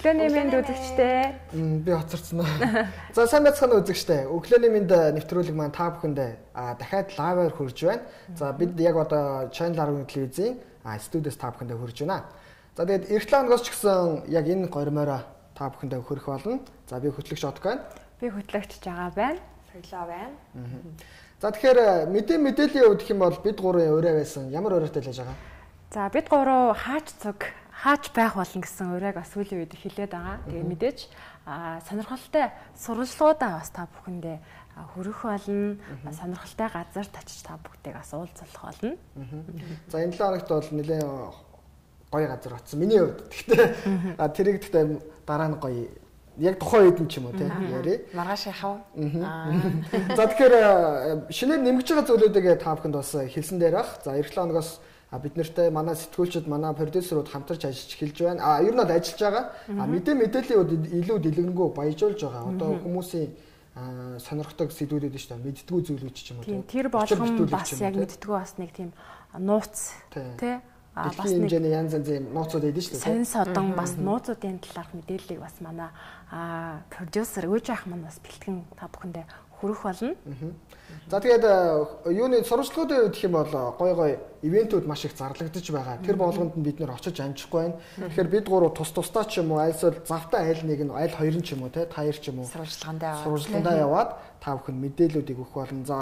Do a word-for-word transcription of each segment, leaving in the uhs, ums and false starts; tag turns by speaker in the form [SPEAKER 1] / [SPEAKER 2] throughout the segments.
[SPEAKER 1] Өглөөний мэнд үзэгчтэй.
[SPEAKER 2] Би хоцорсон аа. За сайн байцгаана үзэгчтэй. Өглөөний мэнд нэвтрүүлэг маань та бүхэндээ дахиад лайваар хүрж байна. За бид яг одоо Channel арван телевизийн студиэс та бүхэндээ хүрж байна. За тэгээд эх долоо хоногоос ч гэсэн яг энэ гормоороо та бүхэндээ хүрэх болно. За би хөтлөгч Отко байна.
[SPEAKER 1] Би хөтлөгч Жагаа байна.
[SPEAKER 3] Соёлоо байна.
[SPEAKER 2] За тэгэхээр мэдээ мэдээллийн хувьд гэх юм бол бид гурван өрөө байсан. Ямар өрөөтэй лэж байгаа?
[SPEAKER 1] За бид гурав хаач цуг хаач байх болно гэсэн урайг бас сүүлийн үед хэлээд байгаа. Тэгээ мэдээж сонирхолтой сурвалжлуудаа бас та бүхэндээ хүргэх болно. Сонирхолтой газарт очиж та бүхтэйг бас уулзах болно.
[SPEAKER 2] За энэ долоо хоногт бол нэлээд гоё газар очсон. Миний хувьд. Гэхдээ тэрийг гэхдээ дараа нь гоё яг тухайн үед нь ч юм уу тий яри.
[SPEAKER 3] Маргааш яхав.
[SPEAKER 2] За тэгэхээр шинээр нэмгэж байгаа зүйлүүдээ та бүхэнд бас хэлсэн дээр бах. За эх долоо хоногоос бид нартай манай сэтгүүлчид, манай продюсерууд хамтарч ажиллаж эхэлж байна. А ер нь бол ажиллаж байгаа. А мэдээ мэдээллийн илүү дэлгэрэнгүй баяжуулж байгаа. Одоо хүмүүсийн сонирхдаг сэдвүүд шүү дээ. Мэддгүү зүйлүүд ч юм уу
[SPEAKER 1] тий. Тэр болгон бас яг мэддгүү бас нэг тийм нууц тий.
[SPEAKER 2] А бас нэг хэмжээний янз янзын нууцуд эдэн шүү дээ.
[SPEAKER 1] Сонин содон бас нууцуудын талаарх мэдээллийг бас манай продюсер Өөж ах маань бас бэлтгэн та бүхэндээ хүргэх болно.
[SPEAKER 2] За тэгээд юуны сурвалжлагуудын хувьд гэх юм бол гой гой ивентүүд маш их зарлагдаж байгаа. Тэр болгонд нь бид нэр очиж амжихгүй байна. Тэгэхээр бид гурав тус тусдаа ч юм уу айлсвал завтаа айл нэг нь айл хоёр нь ч юм уу те таяр ч юм уу
[SPEAKER 3] сурвалжлагандаа
[SPEAKER 2] сурвалжлагандаа яваад та бүхэн мэдээллүүдийг өгөх болно. За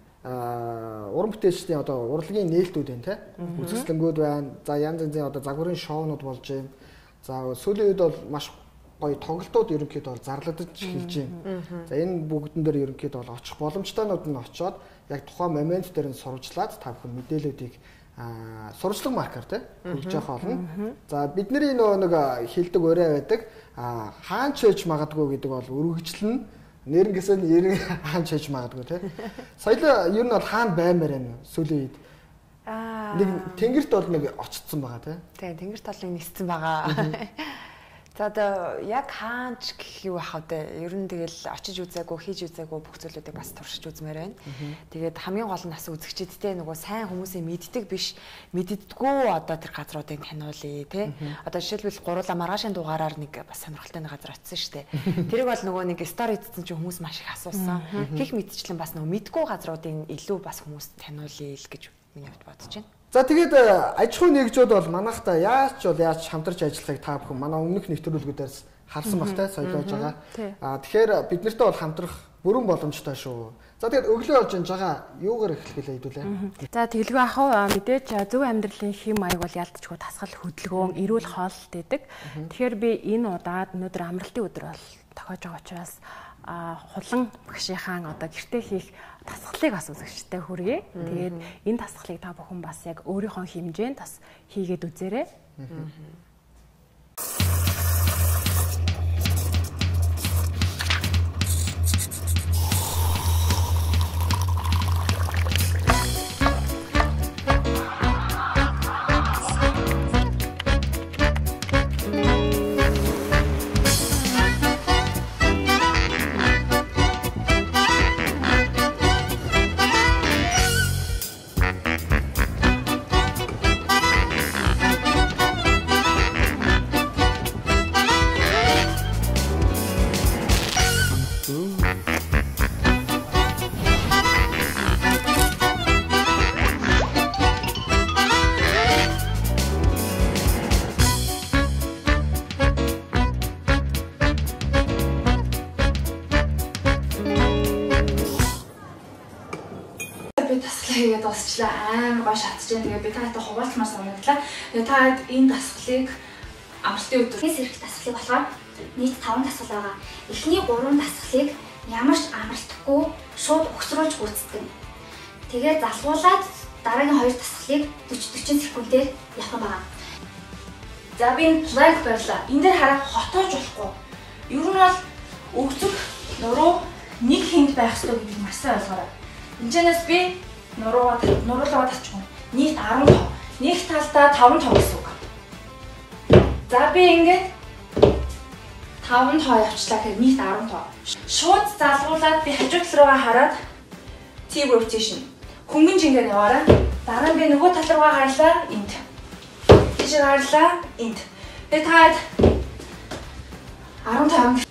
[SPEAKER 2] уран бүтээлчдийн одоо урлагийн нээлтүүд байна те үзэсгэлэнгүүд байна. За янз янзын одоо загварын шоунууд болж байна. За сүүлийн үед бол маш гоё тоглолтууд ерөнхийдөө бол зарлагдаж эхэлж байна. За энэ бүгдэн дээр ерөнхийдөө бол очих боломжтойнууд нь очоод яг тухайн момент дээр нь сурвалжлаад та бүхэн мэдээллүүдийг сурвалжлага маркер те өгж явах болно. За бидний нөгөө нэг хилдэг өрөө байдаг хаанч хийж магадгүй гэдэг бол өргөжлөн нэрнгэсээ нэр хаанч хийж магадгүй те. Соёл ер нь бол хаан баймаар байна сүүлийн үед. Аа нэг тэнгэрт бол нэг очсон байгаа те.
[SPEAKER 3] Тийм тэнгэрт бол нэг ниссэн байгаа. За одоо яг хаанч гэх юу ахав дээ. Ер нь тэгэл очиж үзээгүй, хийж үзээгүй бүх зүйлүүдийг бас туршиж үзмээр байна. Тэгээд хамгийн гол нь бас үзэгчдтэй нөгөө сайн хүмүүсийн мэддэг биш, мэддэггүй одоо тэр газруудыг таниулъя, тий. Одоо жишээлбэл гурлаа маргаашийн дугаараар нэг бас сонирхолтой нэг газар очсон шүү дээ. Тэрийг бол нөгөө нэг стори хийсэн чинь хүмүүс маш их асуусан. Гэх мэтчлэн бас нөгөө мэдгүй газруудыг илүү бас хүмүүст таниулъя л гэж миний хувьд бодож байна.
[SPEAKER 2] За тэгээд аж ахуйн нэгжүүд бол манайхтай яаж ч бол яаж хамтарч ажиллахыг та бүхэн манай өмнөх нэвтрүүлгүүдээс харсан багтай соёлоож байгаа. А тэгэхээр бид нартай бол хамтрах бүрэн боломжтой шүү. За тэгээд өглөө болж энэ жагаа юугаар эхлэх гэлээ хэдүүлээ.
[SPEAKER 1] За тэглгүй ахав мэдээж зөв амьдралын хэм маяг бол ялдчихгүй тасгал хөдөлгөөн, эрүүл хооллолт гэдэг. Тэгэхээр би энэ удаад өнөөдөр амралтын өдөр бол тохиож байгаа учраас хулан багшийн одоо гэртээ хийх тасгалыг бас үзэгчтэй хүргэе. Тэгээд энэ тасгалыг та бүхэн бас яг өөрийнхөө хэмжээнд бас хийгээд үзээрэй.
[SPEAKER 4] Тэгээд дуусчлаа амар гоо шатчихжээ. Тэгээд би таатай хуваалцмаар санагдлаа. Тэгээд та энэ дасгалыг амралтын өдрөөс ирэх дасгалыг болохоор нийт таван дасгал байгаа. Эхний гурван дасгалыг ямар ч амралтгүй шууд өгсрүүлж гүйцэтгэв. Тэгээд залгуулад дараагийн хоёр дасгалыг forty forty секундээр явах байгаа. За би энэ лайк барьлаа. Энд дээр хараа хотоож болохгүй. Ер нь бол өгцөг нуруу нэг хэнд байх ёстой гэдгийг маш сайн ойлгоорой. Энэчнээс би нуруугаа нуруулгаа татчихгүй. Нийт ten. Нэг талдаа five гэсэн үг. За би ингээд five явуулчлаа гэхэд нийт ten. Шууд залгуулад би хажуу тал руугаа хараад T rotation. Хөнгөн жингээр яваарай. Дараа нь би нөгөө тал руугаа харлаа энд. Тийш харлаа энд. Тэгээ таад арван таван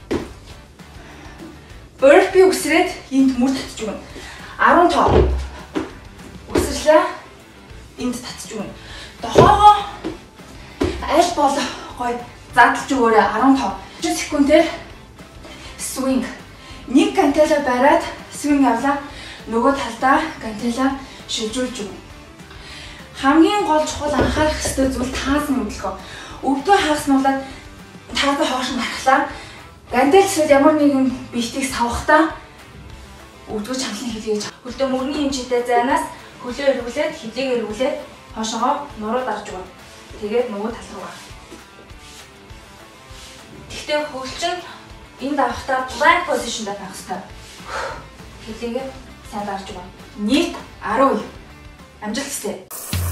[SPEAKER 4] burpee үсрээд энд мөр татж өгнө. арван таван үсрлээ энд татж өгнө. Дохоо аль бол гоё задлж өгөөрэй. арван таван секундээр swing. Нэг гантела бариад swing авлаа. Нөгөө талдаа гантела шилжүүлж өгнө. Хамгийн гол чухал анхаарах ёстой зүйл таасан хөдөлгөөн. Өвдөө хааснуулаад таасаа хоош мархлаа. Гантел эсвэл ямар нэгэн биетийг савхтаа өвдгөө чангалын хилгээж хөлдөө мөрний хэмжээтэй зайнаас хөлөө эргүүлээд хилийг эргүүлээд хоошоогоо нуруу дарж өгнө. Тэгээд нөгөө тал руу гар. Гэхдээ хөлчин энд авахтаа plank position-д байх хэрэгтэй. Хилийгээ сайн дарж өгнө. Нийт арван. Амжилт хүсье.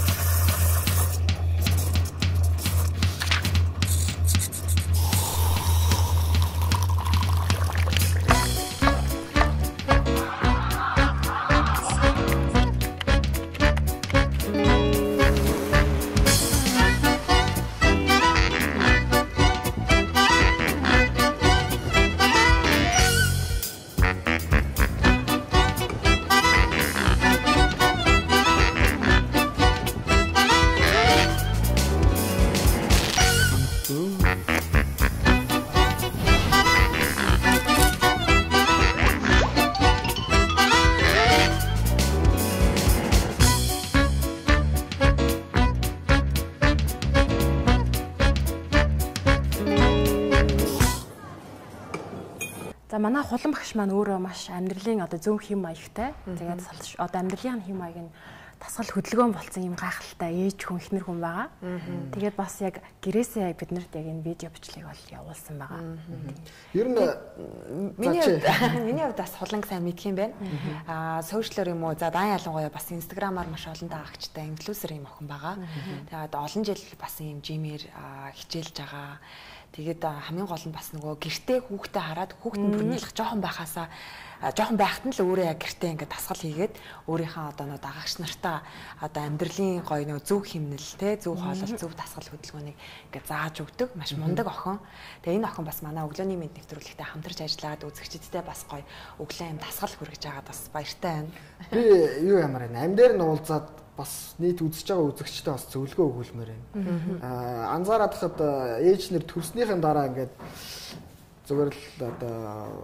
[SPEAKER 1] За манай хулан багш маань өөрөө маш амьдралын одоо зөв хэм маягтай. Тэгээд одоо амьдралын хэм маяг нь тасгал хөдөлгөөн болсон юм гайхалтай ээж хүн ихнэр хүн байгаа. Тэгээд бас яг гэрээсээ яг биднэрт яг энэ видео бичлэгийг бол явуулсан байгаа.
[SPEAKER 2] Ер нь
[SPEAKER 3] миний миний хувьд бас хуланг сайн мэдх юм байна. Аа сошиалор юм уу за дан ялангуяа бас инстаграмаар маш олон даагчтай инфлюенсер юм охин байгаа. Тэгээд олон жил бас юм жимээр хичээлж байгаа. Тэгээд хамгийн гол нь бас нөгөө гэртээ хүүхдээ хараад хүүхд нь бүрнэлэх жоохон байхаасаа жоохон байхад нь л өөрөө яг гэртээ ингээд тасгал хийгээд өөрийнхөө одоо нөгөө дагагч нартаа одоо амьдралын гоё нөгөө зөв хэмнэл те зөв хоолол зөв тасгал хөдөлгөөнийг ингээд зааж өгдөг маш мундаг охин. Тэгээ энэ охин бас манай өглөөний мэд нэвтрүүлэгтээ хамтарч ажиллаад үзэгчдэдтэй бас гоё өглөө юм тасгал хүргэж байгаад бас баяртай байна.
[SPEAKER 2] Би юу ямар байна? Ам дээр нь уулзаад бас нийт үзэж байгаа үзэгчтэй бас зөвлөгөө өгүүлмээр байна. Аа анзаараад хахад ээж нэр төрснийхэн дараа ингээд зүгээр л одоо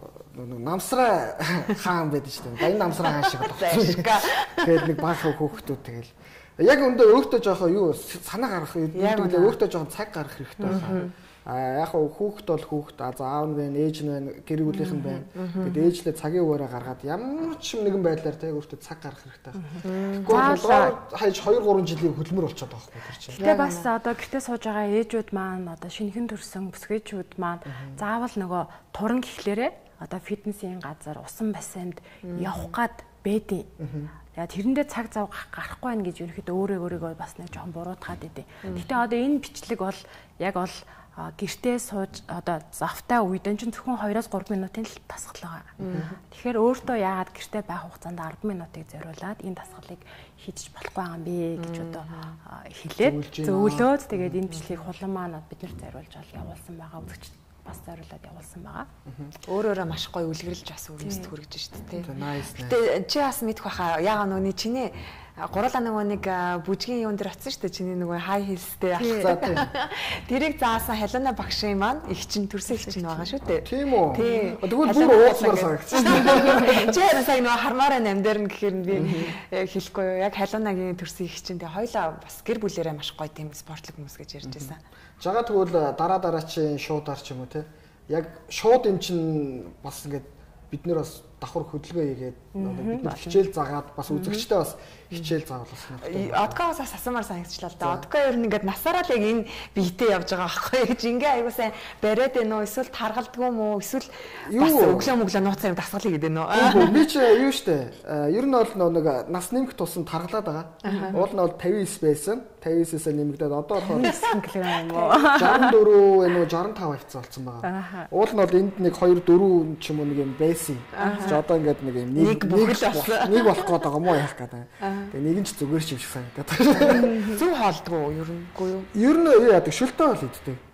[SPEAKER 2] намсраа хаан байдаг шүү дээ. Баян намсраа хаан шиг болчихсон. Тэгээд нэг баахан хөөхтүүд тэгэл яг өндөө өөртөө жоохон юу санаа гаргах юм өөртөө жоохон цаг гаргах хэрэгтэй байна. А яг хүүхэд бол хүүхэд а за аав нь байна, ээж нь байна, гэр бүлийнх нь байна. Тэгээд ээжлээ цагийн өгөөрэ гаргаад ямар ч нэгэн байдлаар тэг өөртөө цаг гаргах хэрэгтэй байна. Гэхдээ хаяж хоёр гурван жилийн хөдөлмөр болчиход байгаа байхгүй тэр чинь.
[SPEAKER 1] Тэгээ бас одоо гэртээ сууж байгаа ээжүүд маань одоо шинэхэн төрсэн бүсгүйчүүд маань заавал нөгөө туран гэхлээрээ одоо фитнесийн газар, усан бассейнд явах гад бэдий. Яа тэрэндээ цаг зав гарахгүй байх гэж ерөөхдөө өөрөө өөрийгөө бас нэг жоохон буруутгаад идэв. Гэтэ одоо энэ бичлэг бол яг бол гэртээ сууж одоо завтай үедэн чинь зөвхөн хоёроос гурван минутын л тасгал байгаа. Тэгэхээр өөртөө яагаад гэртээ байх хугацаанд арван минутыг зориулаад энэ тасгалыг хийж болохгүй байгаа юм бэ гэж одоо хэлээд зөвлөөд тэгээд энэ бичлэгийг хулан маань биднэрт зориулж явуулсан байгаа үзэгчд бас зориулаад явуулсан байгаа.
[SPEAKER 3] Өөрөөрөө маш гоё үлгэрлж бас өрнөст хүргэж штэ тий.
[SPEAKER 2] Гэтэ
[SPEAKER 3] чи бас мэдэх баха яагаад нүуний чиний гурлаа нөгөө нэг бүжгийн юун дээр очсон шүү дээ чиний нөгөө хай хилстэй ахцаа тий. Тэрийг заасан Халина багшийн маань их чин төрсөн их чин байгаа шүү дээ.
[SPEAKER 2] Тийм үү. Тэгвэл бүр ууцмаар санагдсан.
[SPEAKER 3] Чи харин сая нөгөө хармаараа намдаар нь гэхээр би хэлэхгүй юу. Яг Халинагийн төрсөн их чин тэгээ хоёлаа бас гэр бүлээрээ маш гоё тийм спортлог хүмүүс гэж ярьж байсан.
[SPEAKER 2] Жагаа тэгвэл дараа дараа чи шуудаар ч юм уу те. Яг шууд юм чин бас ингээд бид нэр бас давхар хөдөлгөөн хийгээд бид нар хичээл заагаад бас үзэгчтэй бас хичээл заавалсан.
[SPEAKER 3] Одкоос асуумаар санагчлаа л да. Одко ер нь ингээд насаараа л яг энэ биетэй явж байгаа байхгүй гэж ингээ аягүй сайн бариад байна уу эсвэл таргалдгүй юм уу эсвэл бас өглөө мөглөө нууцаа юм дасгал хийгээд байна уу?
[SPEAKER 2] Би ч юу штэ. Ер нь бол нэг нас нэмэх тусам таргалаад байгаа. Уул нь бол тавин девять байсан. тавин девять-ээс нэмэгдээд одоо болохоор
[SPEAKER 1] килограмм юм уу?
[SPEAKER 2] шестьдесят четыре энэ шестьдесят пять хавцсан болсон байгаа. Уул нь бол энд нэг two four ч юм уу нэг юм байсан. Одоо ингээд нэг юм нэг нэг болох гээд байгаа юм уу яах гэдэг. Тэгээ нэг нь ч зүгээр ч юм шиг санагдаад байна.
[SPEAKER 3] Зөв хоолдгоо ер нь үгүй юу?
[SPEAKER 2] Ер нь юу яадаг шүлтэй хоол иддэг.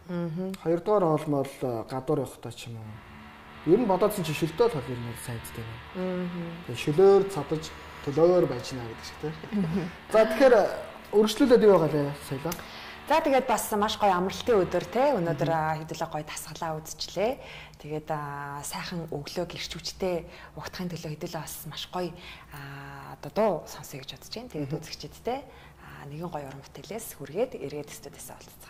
[SPEAKER 2] Хоёрдугаар олмол гадуур явахтаа ч юм уу. Ер нь бодоодсон чи шөлтөө тол ер нь сайдтай байна. Тэгээ шөлөөр цадаж төлөөр байж наа гэдэг шиг тийм. За тэгэхээр өргөжлүүлээд юу байгаа лээ соёлоо.
[SPEAKER 3] За тэгээд бас маш гоё амралтын өдөр те өнөөдөр хэдүүлээ гоё тасгалаа үзчихлээ. Тэгээд сайхан өглөө гэрчүүчтэй угтахын төлөө хэдүүлээ бас маш гоё одоо дуу сонсъё гэж бодож байна. Тэгээд үзэгчдтэй нэгэн гоё уран бүтээлээс хүргээд эргээд студиэсээ олцгаая.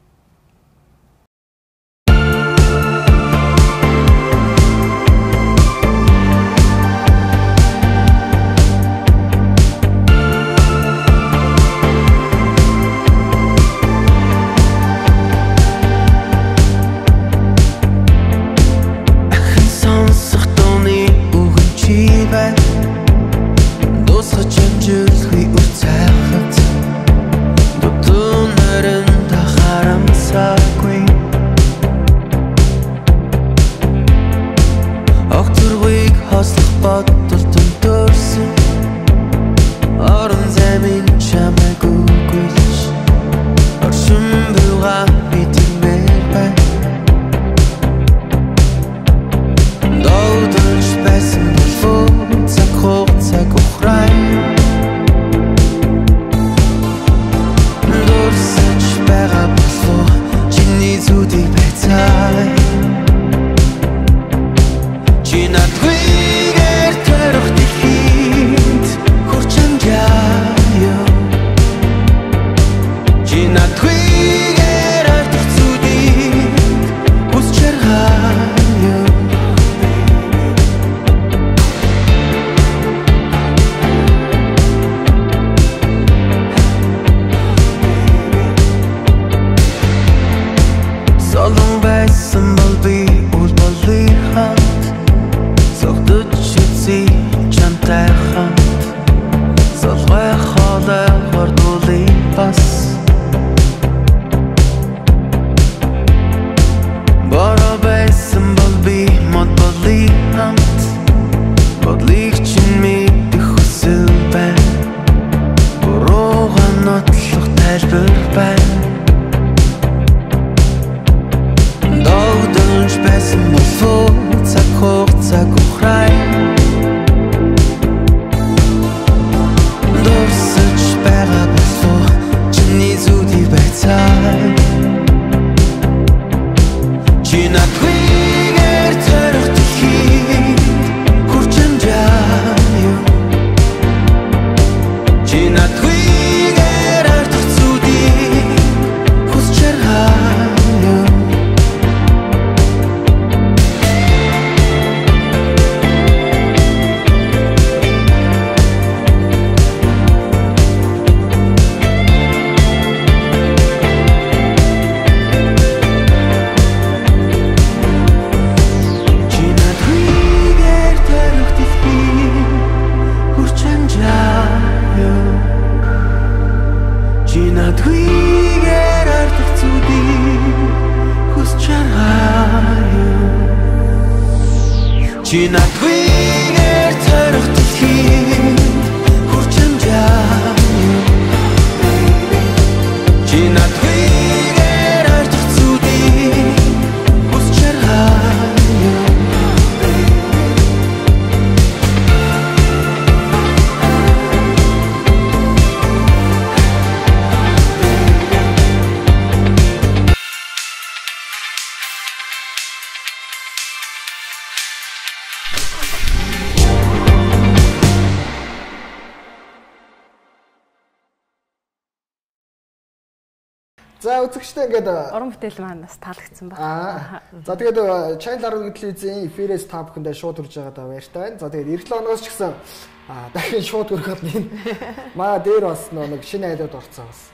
[SPEAKER 2] За үзэгчтэй ингээд
[SPEAKER 1] уран бүтээл маань бас таалагдсан байна.
[SPEAKER 2] За тэгээд Channel арван телевизийн эфирээс та бүхэндээ шууд хүрж байгаадаа баяртай байна. За тэгээд эх долоо оноос ч гэсэн дахин шууд хүрэх нь маа дээр бас нэг шинэ айлууд орцсон бас.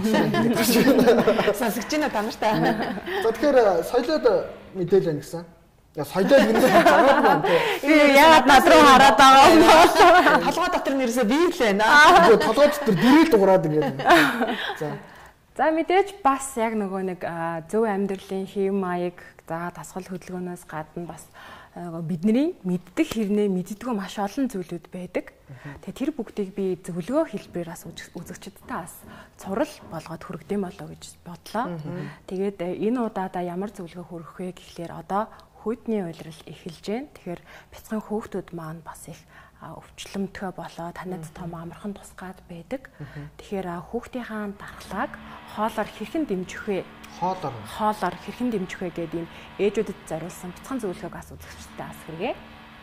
[SPEAKER 3] Сонсогч байна та нартай.
[SPEAKER 2] За тэгэхээр соёлоод мэдээлэл байна гэсэн. Я соёлоо гинэ зараад байна те.
[SPEAKER 1] Би яагаад над руу хараад байгаа юм бэ?
[SPEAKER 3] Толгой дотор нэрсээ би л байна.
[SPEAKER 2] Толгой дотор дэрэл дуурайд ингээд. За
[SPEAKER 1] За мэдээж бас яг нөгөө нэг зөв амьдралын хэв маяг за тасгал хөдөлгөөнөөс гадна бас бидний мэддэг хэрнээ мэддэггүй маш олон зүйлүүд байдаг. Тэгээ тэр бүгдийг би зөвлөгөө хэлбэрээр бас үзэгчдтэй бас цурал болгоод хүргэдэм болоо гэж бодлоо. Тэгээд энэ удаадаа ямар зөвлөгөө хүргэх вэ гэхлээр одоо хүйдний уйлрал эхэлж байна. Тэгэхээр бяцхан хүүхдүүд маань бас их өвчлөмтгөө болоо танад том амархан тусгаад байдаг. Тэгэхээр хүүхдийнхаа дархлааг хоолоор хэрхэн дэмжих вэ?
[SPEAKER 2] Хоолоор
[SPEAKER 1] хоолоор хэрхэн дэмжих вэ гэдэг ийм ээжүүдэд зориулсан бяцхан зөвлөгөөг бас үзэгчдээ бас хүргэе.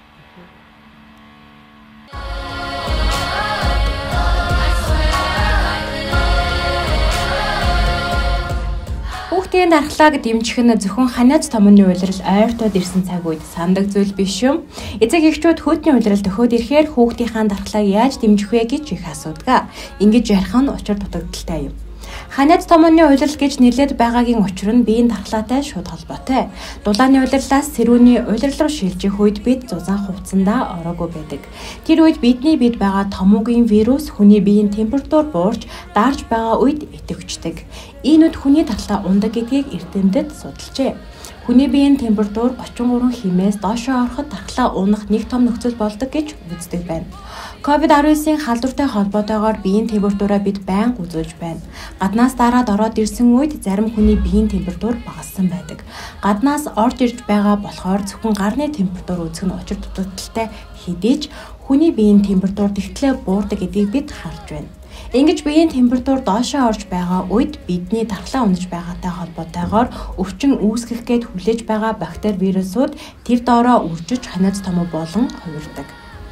[SPEAKER 1] Хүүхдийн дархлааг дэмжих нь зөвхөн ханиац томны уйлрал ойртоод ирсэн цаг үед сандаг зүйл биш юм. Эцэг эхчүүд хүйдний уйлрал төхөөд ирэхээр хүүхдийнхаа дархлааг яаж дэмжих вэ гэж их асуудаг. Ингэж ярих нь учир дутагдaltaй юм. Ханиац томны уйлрал гэж нэрлээд байгаагийн учир нь биеийн дархлаатай шууд холбоотой. Дулааны уйлралаас сэрүүний уйлрал руу шилжих үед бид зузаан хувцсандаа ороогүй байдаг. Тэр үед бидний бид байгаа томоогийн вирус хүний биеийн температур буурч даарж байгаа үед идэвхждэг. Энэ үед хүний дархлаа ундаг гэдгийг эрдэмтэд судалжээ. Хүний биеийн температур очин гурван хэмээс доошоо ороход дархлаа унах нэг том нөхцөл болдог гэж үздэг байна. ковид дасав девятын халдвартай холбоотойгоор биеийн температураа бид байнга үзүүлж байна. Гаднаас дараад ороод ирсэн үед зарим хүний биеийн температур багассан байдаг. Гаднаас орж ирж байгаа болохоор зөвхөн гарны температур үзэх нь учир дутагдaltaй хэдий ч хүний биеийн температур тэгтлээ буурдаг гэдгийг бид харж байна. Ингэж биеийн температур доошоо орж байгаа үед бидний дархлаа унаж байгаатай холбоотойгоор өвчин үүсгэх гээд хүлээж байгаа бактери вирусууд тэр доороо үржиж ханиац томоо болон хувирдаг.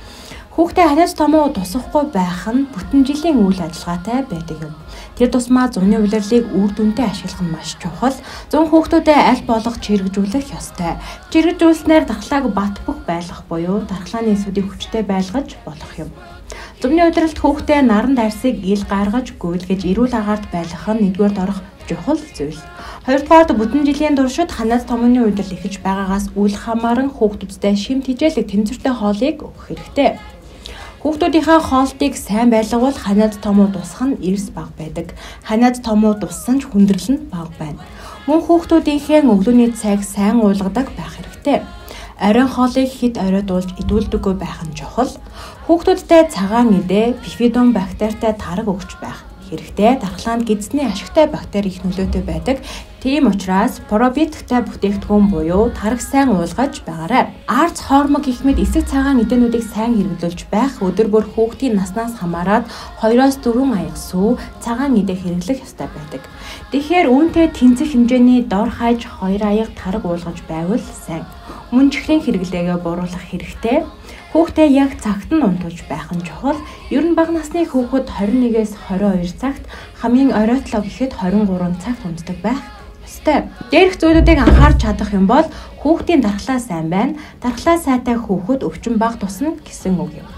[SPEAKER 1] Хүүхдээ ханиац томоо тусахгүй байх нь бүтэн жилийн үйл ажиллагаатай байдаг юм. Тэр тусмаа зуны улирлыг үр дүнтэй ашиглах нь маш чухал. Зун хүүхдүүдэд аль болох чирэгжүүлэх ёстой. Чирэгжүүлснээр дархлааг бат бөх байлгах буюу дархлааны эсүүдийг хүчтэй байлгаж болох юм. Зумны улиралд хүүхдээ наран дайрсыг ил гаргаж гүйлгэж эрүүл агаарт байлгах нь нэгдүгээр орох чухал зүйл. Хоёрдугаард бүтэн жилийн туршид ханиац томны улирал эхэж байгаагаас үл хамааран хүүхдүүдтэй шимт хичээлэг тэнцвэртэй хоолыг өгөх хэрэгтэй. Хүүхдүүдийнхээ хоолтыг сайн байлгавал ханиац томоо тусах нь эрс бага байдаг. Ханиац томоо туссан ч хүндрэл нь бага байна. Мөн хүүхдүүдийнхээ өглөөний цайг сайн уулгадаг байх хэрэгтэй. Оройн хоолыг хэд оройдуулж идүүлдэггүй байх нь чухал. Хүүхдүүдтэй цагаан идэ, бифидум бактеритай тараг өгч байх хэрэгтэй. Дархлаанд гидсний ашигтай бактери их нөлөөтэй байдаг. Тийм учраас пробиотиктай бүтээгдэхүүн буюу тараг сайн уулгаж байгаарай. Арц хормог гэх мэт эсэг цагаан эдээнүүдийг сайн хэрэглүүлж байх, өдөр бүр хүүхдийн наснаас хамаарат хоёроос дөрвөн аяга сүү цагаан эдэ хэрэглэх ёстой байдаг. Тэгэхээр үүнтэй тэнцэх хэмжээний дор хаяж хоёр аяга тараг уулгаж байвал сайн. Мөн чихрийн хэрэглээгээ бууруулах хэрэгтэй. Хүүхдээ яг цагт нь унтуулж байх нь чухал. Ер нь бага насны хүүхэд хорин нэгээс хорин хоёр цагт, хамгийн оройтлоо гэхэд хорин гурван цагт унтдаг байх ёстой. Дээрх зүйлүүдийг анхаарч чадах юм бол хүүхдийн дархлаа сайн байна. Дархлаа сайтай хүүхэд өвчин бага тусна гэсэн үг юм.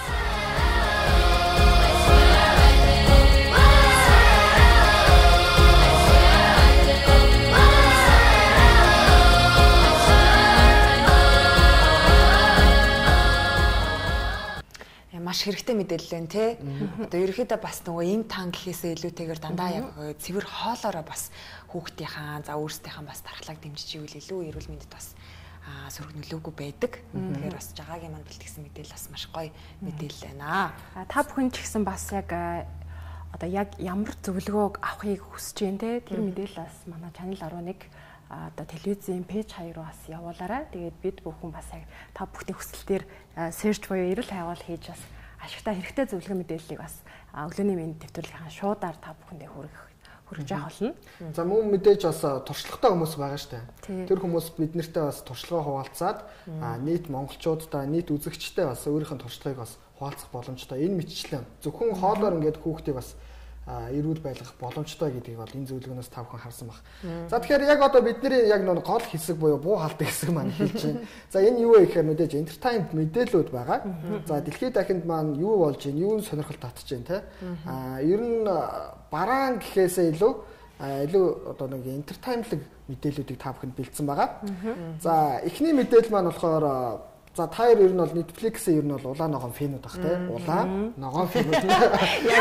[SPEAKER 3] Маш хэрэгтэй мэдээлэл байна те. Одоо ерөөхдөө бас нөгөө им тан гэхээсээ илүүтэйгээр дандаа яг цэвэр хоолоороо бас хүүхдийнхаа за өөрсдийнхээ бас дархлааг дэмжиж ивэл илүү эрүүл мэндэд бас сөрөг нөлөөгүй байдаг. Тэгэхээр бас жагаагийн манд бэлтгэсэн мэдээлэл бас маш гоё мэдээлэл байна.
[SPEAKER 1] Та бүхэн ч гэсэн бас яг одоо яг ямар зөвлөгөөг авахыг хүсэж байна те. Тэр мэдээлэл бас манай Channel арван нэг одоо телевизийн пэйж хоёр бас явуулаарай. Тэгээд бид бүхэн бас яг та бүхний хүсэлтээр search буюу эрүүл хайвал хийж бас ашигтай хэрэгтэй зөвлөгөө мэдээллийг бас өглөөний мэнд нэвтрүүлгийн шуудаар та бүхэндээ хүргэх хүргэж явах болно.
[SPEAKER 2] За мөн мэдээж бас туршлагатай хүмүүс байгаа шүү дээ. Тэр хүмүүс бид нартай бас туршлагаа хуваалцаад нийт монголчуудтай, нийт үзэгчтэй бас өөрийнх нь туршлагыг бас хуваалцах боломжтой. Энэ мэтчлэн зөвхөн хоолоор ингээд хүүхдийг бас эрүүл байлгах боломжтой гэдгийг бол энэ зөвлөгөөнөөс та бүхэн харсан баг. За тэгэхээр яг одоо бидний яг нэг гол хэсэг буюу буу халдаг хэсэг маань хэлж байна. За энэ юу вэ гэхээр мэдээж entertainment мэдээлүүд байгаа. За дэлхийд дахинд маань юу болж байна, юу сонирхол татж байна те. А ер нь бараан гэхээсээ илүү илүү одоо нэг entertainment мэдээлүүдийг та бүхэнд бэлдсэн байгаа. За эхний мэдээлэл маань болохоор за та хоёр ер нь бол Netflix-ийн ер нь бол улаан ногоон фэнүүд бах те. Улаан ногоон фэнүүд.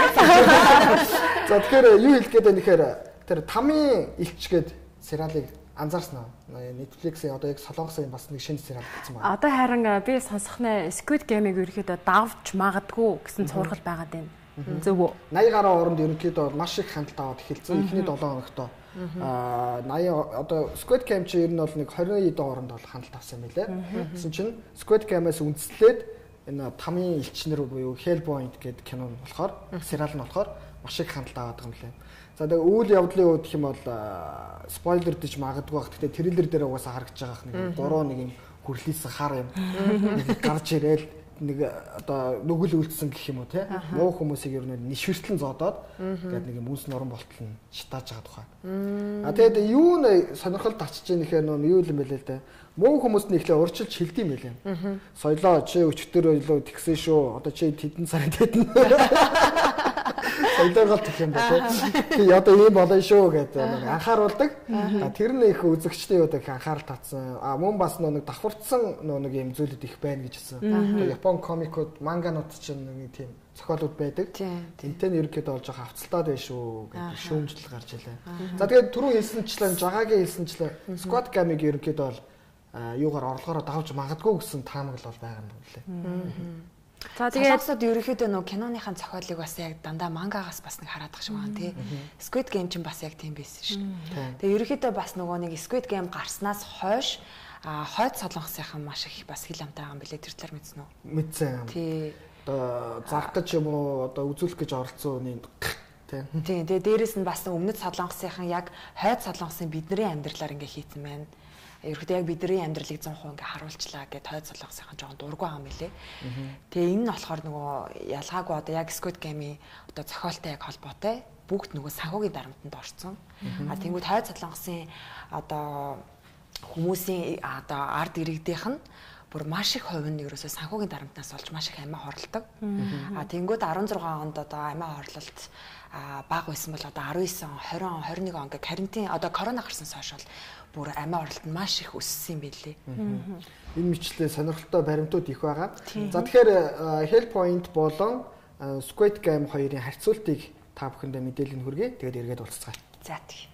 [SPEAKER 2] За тэгэхээр юу хэлэх гээд байна гэхээр тэр тамийн элч гээд сериалыг анзаарсан уу? Netflix-ийн одоо яг Солонгосын бас нэг шинэ сериал болсон байна.
[SPEAKER 1] Одоо харин би сонсох нэ Squid Game-ыг ерөөхдөө давж магадгүй гэсэн цургал байгаад байна. Зөв үү?
[SPEAKER 2] eighty гаруй оронд ерөнхийдөө маш их хяналт аваад эхэлсэн. Эхний seven хоногт аа eighty одоо Squid Game чи ер нь бол нэг twenty оронд бол хяналт авсан юм билээ. Гэсэн чинь Squid Game-аас үндэслээд энэ тамийн элчнэр буюу Hellpoint гэдэг кино нь болохоор сериал нь болохоор маш их хяналт аваад байгаа юм лээ. За тэгээ үйл явдлын үед гэх юм бол спойлер дэж магадгүй бах. Гэтэ трейлер дээр угаасаа харагдаж байгаа нэг гурав нэг юм хүрлээсэн хар юм гарч ирээл нэг одоо нүгэл үлдсэн гэх юм уу те муу хүмүүсийг ер нь нишвэртлэн зодоод гэдэг нэг юм үнс норон болтол нь шатааж байгаа тухай. А тэгээд юу нэ сонирхол татчих чинь ихээр нөө юу юм бэлээ л дээ. Муу хүмүүст нь ихлэ урьдчилж хилдэм байлээ. Соёлоо чи өчтөр ойлоо тэгсэн шүү. Одоо чи тэдэн сарын тэдэн соёлоо гал гэх юм ба тий. Одоо ийм болно шүү гэдэг анхааруулдаг. Тэр нь их үзэгчтэй одоо их анхаарал татсан. А мөн бас нэг давхарцсан нэг юм зүйлүүд их байна гэж хэлсэн. Одоо Япон комикууд, манганууд чинь нэг тийм зохиолууд байдаг. Тэнтэй нь ерөөхдөө болж байгаа хавцалтаад байна шүү гэдэг шүүмжлэл гарч илээ. За тэгээд түрүү хэлсэнчлэн жагаагийн хэлсэнчлэн Squid Game-ыг ерөөхдөө бол юугаар орлогоороо давж магадгүй гэсэн таамаглал бол байгаа юм лээ.
[SPEAKER 3] За тэгээд Солонгосод ерөөхдөө нөө киноныхаа зохиолыг бас яг дандаа мангагаас бас нэг хараад байгаа шиг байна тий. Squid Game ч бас яг тийм байсан шүү. Тэгээд ерөөхдөө бас нөгөө нэг Squid Game гарснаас хойш а хойд Солонгосынхан маш их бас хил амтай байгаа юм билээ тэр талаар мэдсэн үү?
[SPEAKER 2] Мэдсэн. Тий. Одоо заргаж юм уу одоо үзүүлэх гэж оролцсон үний тий.
[SPEAKER 3] Тий. Тэгээд дээрэс нь бас өмнөд Солонгосынхан яг хойд Солонгосын бидний амьдралаар ингээ хийцэн байна. Ерөөхдөө яг бидний амьдралыг one hundred percent ингээ харуулчлаа гэд хойд Солонгосынхан жоохон дургу байгаа юм билээ. Тэгээ энэ нь болохоор нөгөө ялгаагүй одоо яг Squid Game-ийн одоо зохиолтой яг холбоотой бүгд нөгөө санхүүгийн дарамтанд орсон. А тэнгууд хойд Солонгосын одоо хүмүүсийн одоо ард иргэдийнх нь бүр маш их хувь нь ерөөсөө санхүүгийн дарамтнаас олж маш их амиа хорлдог. А тэнгууд sixteen онд одоо амиа хорлолт бага байсан бол одоо nineteen он, twenty он, twenty-one он гэ карантин одоо корона гарснаас хойш бол бүр амиа хорлолт нь маш их өссөн юм билээ.
[SPEAKER 2] Энэ мэтлээ сонирхолтой баримтууд их байгаа. За тэгэхээр Hellpoint болон Squid Game хоёрын харьцуултыг та бүхэндээ мэдээлэл нь хүргэе. Тэгээд эргээд уулзцгаая.
[SPEAKER 3] За тийм.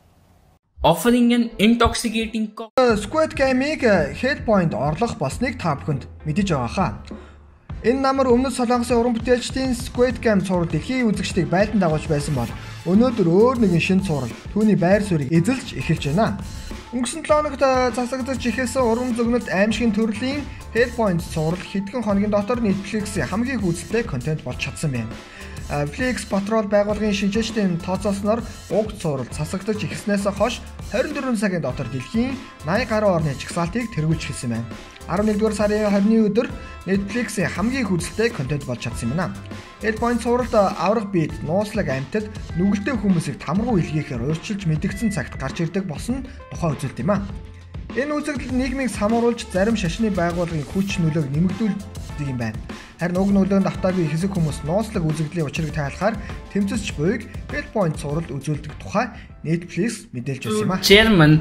[SPEAKER 5] Offering an intoxicating
[SPEAKER 2] Squid Game-ийг Hellpoint орлох болсныг та бүхэнд мэдэж байгаа хаа. Энэ намар өмнөд Солонгосын уран бүтээлчдийн Squid Game цуврал дэлхийн үзэгчдийг байлдан дагуулж байсан бол өнөөдөр өөр нэгэн шинэ цуврал түүний байр суурийг эзэлж эхэлж байна. Өнгөрсөн seven хоногт засагдаж эхэлсэн уран зөгнөлт аимшигын төрлийн Hellpoint цуврал хэдхэн хоногийн дотор Netflix-ийн хамгийн үзэлттэй контент болж чадсан байна. Flix Patrol байгууллагын шинжээчдийн тооцоолсноор уг цуврал засагдаж эхэлснээс хойш twenty-four цагийн дотор дэлхийн eighty гаруй орны жагсаалтыг тэргүүлж эхэлсэн байна. eleventh сарын twenty-ны өдөр Netflix-ийн хамгийн үзэлттэй контент болж чадсан юм байна. Hellpoint цувралд аврах биед нууцлаг амьтад нүгэлтэй хүмүүсийг тамаргуу илгээхээр уурчилж мэдгдсэн цагт гарч ирдэг болсон тухай үзүүлэлт юм а. Энэ үзэгдэл нийгмийг самруулж зарим шашны байгууллагын хүч нөлөөг нэмэгдүүлдэг юм байна. Харин уг нөлөөнд автаагүй хэсэг хүмүүс нууцлаг үзэгдлийн учрыг тайлахаар тэмцэж буйг Hellpoint цувралд үзүүлдэг тухай Netflix мэдээлж өгсөн юм а.
[SPEAKER 5] Chairman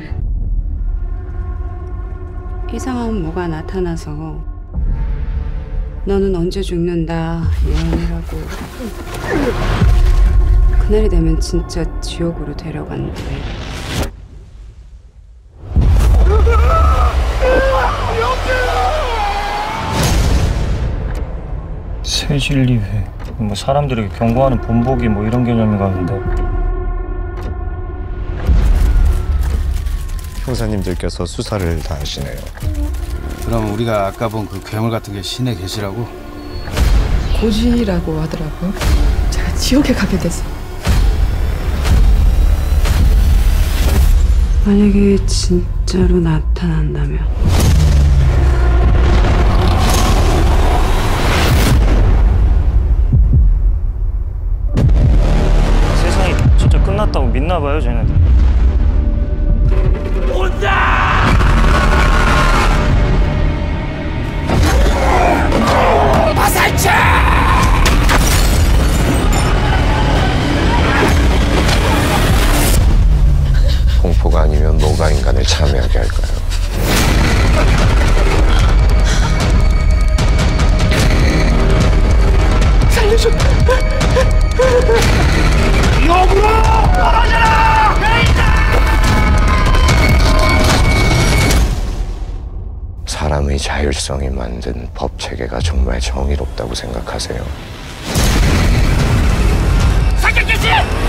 [SPEAKER 6] 이상한 뭐가 나타나서 너는 언제 죽는다 예언이라고 그날이 되면 진짜 지옥으로 데려간대.
[SPEAKER 7] 새진리회 뭐 사람들에게 경고하는 본보기 뭐 이런 개념인가 본데.
[SPEAKER 8] 형사님들께서 수사를 다 하시네요.
[SPEAKER 9] 그럼 우리가 아까 본 그 괴물 같은 게 신의 계시라고?
[SPEAKER 10] 고지라고 하더라고요. 제가 지옥에 가게 됐어요.
[SPEAKER 6] 만약에 진짜로 나타난다면
[SPEAKER 7] 세상이 진짜 끝났다고 믿나 봐요, 쟤네들.
[SPEAKER 8] 공포가 아니면 뭐가 인간을 참여하게 할까요?
[SPEAKER 10] 살려줘!
[SPEAKER 5] 역으로 떨어져라!
[SPEAKER 8] 사람의 자율성이 만든 법 체계가 정말 정의롭다고 생각하세요?
[SPEAKER 11] 사격개시!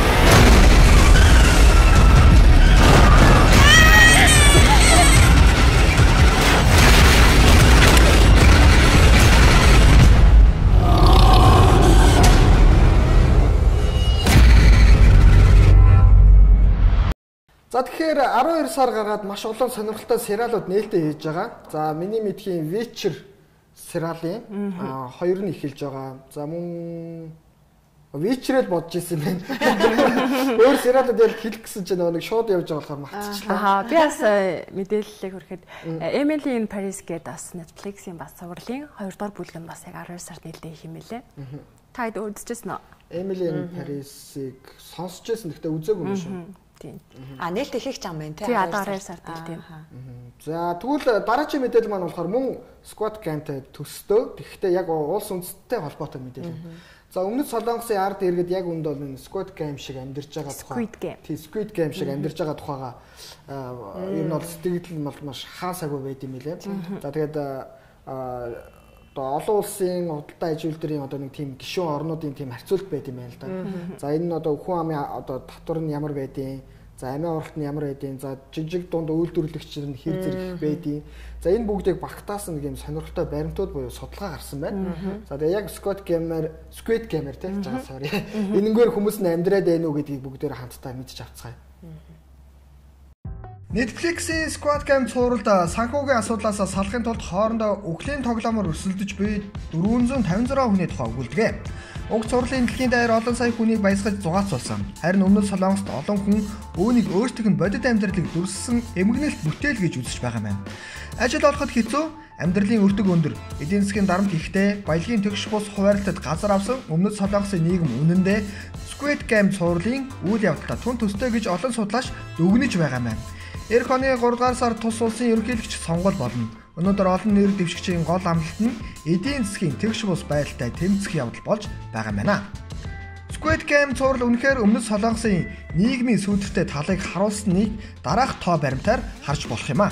[SPEAKER 2] За тэгэхээр арван хоёр сар гаргаад маш олон сонирхолтой сериалууд нээлттэй хийж байгаа. За миний мэдхийн Witcher сериалын хоёр нь эхэлж байгаа. За мөн Witcher-эл бодож ирсэн байна. Өөр сериалууд яг хэлэх гэсэн чинь нэг шууд явж байгаа болохоор мартчихлаа.
[SPEAKER 1] Аа би бас мэдээллийг хүрэхэд Emily in Paris гэдэг бас Netflix-ийн бас цувралын хоёрдугаар бүлэг нь бас яг арван хоёр сард нээлттэй хийх юм байлээ. Та хэд үзчихсэн үү?
[SPEAKER 2] Emily in Paris-ыг сонсч байсан. Гэхдээ үзээгүй юм шүү.
[SPEAKER 1] Тийм.
[SPEAKER 3] А нээлттэй хийх юм байна те.
[SPEAKER 1] Тий, арван хоёр сард тийм.
[SPEAKER 2] За тэгвэл дараагийн мэдээлэл маань болохоор мөн Squid Game-тэй төстөө. Тэгэхдээ яг улс үндэстэнтэй холбоотой мэдээлэл. За өмнөд Солонгосын ард иргэд яг үнд бол энэ Squid Game шиг амьдарч байгаа тухай. Тий, Squid Game шиг амьдарч байгаа тухайга ер нь бол сэтгэл нь маш хаасаагүй байд юм лээ. За тэгээд одоо олон улсын худалдаа ажилтнуудын одоо нэг тийм гишүүн орнуудын тийм харьцуулт байд юм байна л да. За энэ нь одоо хүн амын одоо татвар нь ямар байдیں۔ За амийн оролт нь ямар байдیں۔ За жижиг дунд үйлдвэрлэгч нь хэр зэрэг байдیں۔ За энэ бүгдийг багтаасан нэг юм сонирхолтой баримтууд буюу судалгаа гарсан байна. За тэгээ яг Squid Game-аар Squid Game-аар тийм жаа sorry. Энэнгээр хүмүүс нь амьдраад байна уу гэдгийг бүгдээр хамтдаа мэдчих авцгаая. Netflix-ийн Squid Game цувралд санхүүгийн асуудлаас салахын тулд хоорондоо үхлийн тоглоомоор өрсөлдөж буй дөрвөн зуун тавин зураа хүний тухай өгүүлдэг. Уг цувралын дэлхийн даяар олон сая хүнийг баясгаж зугаацуулсан. Харин өмнөд Солонгост олон хүн үүнийг өөрсдийнх нь бодит амьдралыг дүрссэн эмгэнэлт бүтээл гэж үзэж байгаа юм. Ажил олоход хэцүү, амьдралын өртөг өндөр, эдийн засгийн дарамт ихтэй, баялагын тэгш бус хуваарлтад газар авсан өмнөд Солонгосын нийгэм үнэндээ Squid Game цувралын үйл явдалтай тун төстэй гэж олон судлаач дүгнэж байгаа юм. Эх оны гурав дугаар сард тус улсын ерөнхийлөгч сонгол болно. Өнөөдөр олон нэр дэвшигчийн гол амлалт нь эдийн засгийн тэгш бус байдалтай тэмцэх явдал болж байгаа юм байна. Squid Game цуврал үнэхээр өмнөд Солонгосын нийгмийн сүйдэртэй талыг харуулсныг дараах тоо баримтаар харж болох юм а.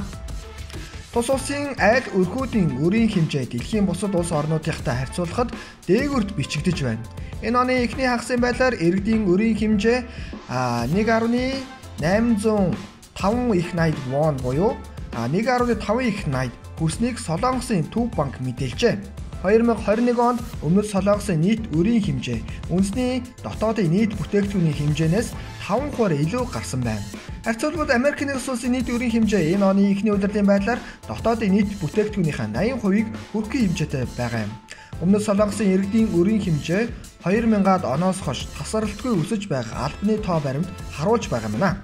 [SPEAKER 2] Тус улсын айл өрхүүдийн өрийн хэмжээ дэлхийн бусад улс орнуудынхтай харьцуулахад дээгүрт бичигдэж байна. Энэ оны эхний хагас байдлаар иргэдийн өрийн хэмжээ нэг гаруй найман таван их найд вон буюу нэг гаруй таван их найд хүрснийг Солонгосын Төв банк мэдээлжээ. хоёр мянга хорин нэг онд өмнөд Солонгосын нийт өрийн хэмжээ үндэсний дотоодын нийт бүтээгдэхүүний хэмжээнээс таван хувиар илүү гарсан байна. Харьцуулбал Америк нэгдсэн улсын нийт өрийн хэмжээ энэ оны эхний удирлын байдлаар дотоодын нийт бүтээгдэхүүнийхээ восемь хувийг хүрэх хэмжээтэй байгаа юм. Өмнөд Солонгосын иргэдийн өрийн хэмжээ хоёр мянгад оноос хойш тасралтгүй өсөж байгаа албаны тоо баримт харуулж байгаа юм байна.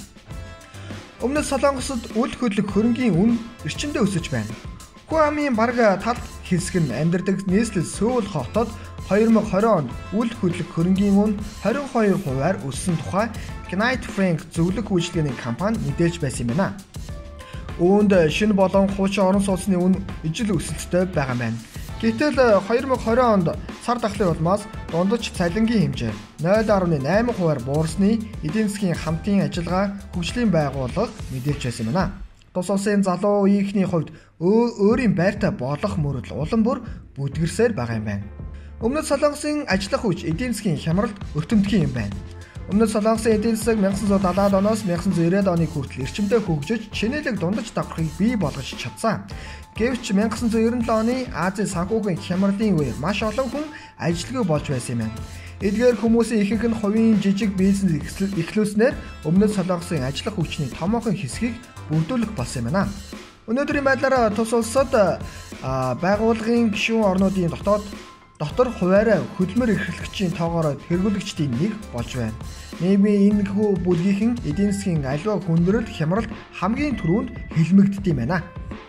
[SPEAKER 2] Өмнөд Солонгосод үл хөдлөх хөрөнгийн үн эрчимдээ өсөж байна. Хүн амын бараг талд хэсэг нь амьдардаг нийслэл Сөүл хотод хоёр мянга хорин онд үл хөдлөх хөрөнгийн үн двадцать two хувиар өссөн тухай Knight Frank зөвлөх үйлчилгээний компани мэдээлж байсан юм байна. Үүнд шинэ болон хуучин орон сууцны үн ижил өсөлттэй байгаа юм байна. Гэтэл хоёр мянга хорин онд сар дахлын улмаас дундаж цалингийн хэмжээ ноль гаруй найман хувиар буурсны эдийн засгийн хамтын ажиллагаа хөгжлийн байгууллага мэдээлж байсан юм байна. Тус улсын залуу үеийнхний хувьд өөрийн байртай болох мөрөл улам бүр бүдгэрсээр байгаа юм байна. Өмнөд Солонгосын ажиллах хүч эдийн засгийн хямралд өртөмтгий юм байна. Өмнөд Солонгосын эдийн засаг nineteen seventy оноос nineteen ninety оны хүртэл эрчимдээ хөгжиж чинэлэг дундаж давхрыг бий болгож чадсан. Гэвч nineteen ninety-seven оны Азийн санхүүгийн хямралын үеэр маш олон хүн ажилгүй болж байсан юм байна. Эдгээр хүмүүсийн ихэнх нь хувийн жижиг бизнес эхлүүлснээр өмнөд Солонгосын ажиллах хүчний томоохон хэсгийг бүрдүүлэх болсон юм байна. Өнөөдрийн байдлаар тус улсад байгууллагын гишүүн орнуудын дотоод дотор хуваарай хөдөлмөр эрхлэгчийн тоогоор хэрэглэгчдийн нэг болж байна. Нийгмийн энэхүү бүлгийнхэн эдийн засгийн аливаа хүндрэл хямралд хамгийн түрүүнд хэлмэгддэм байна.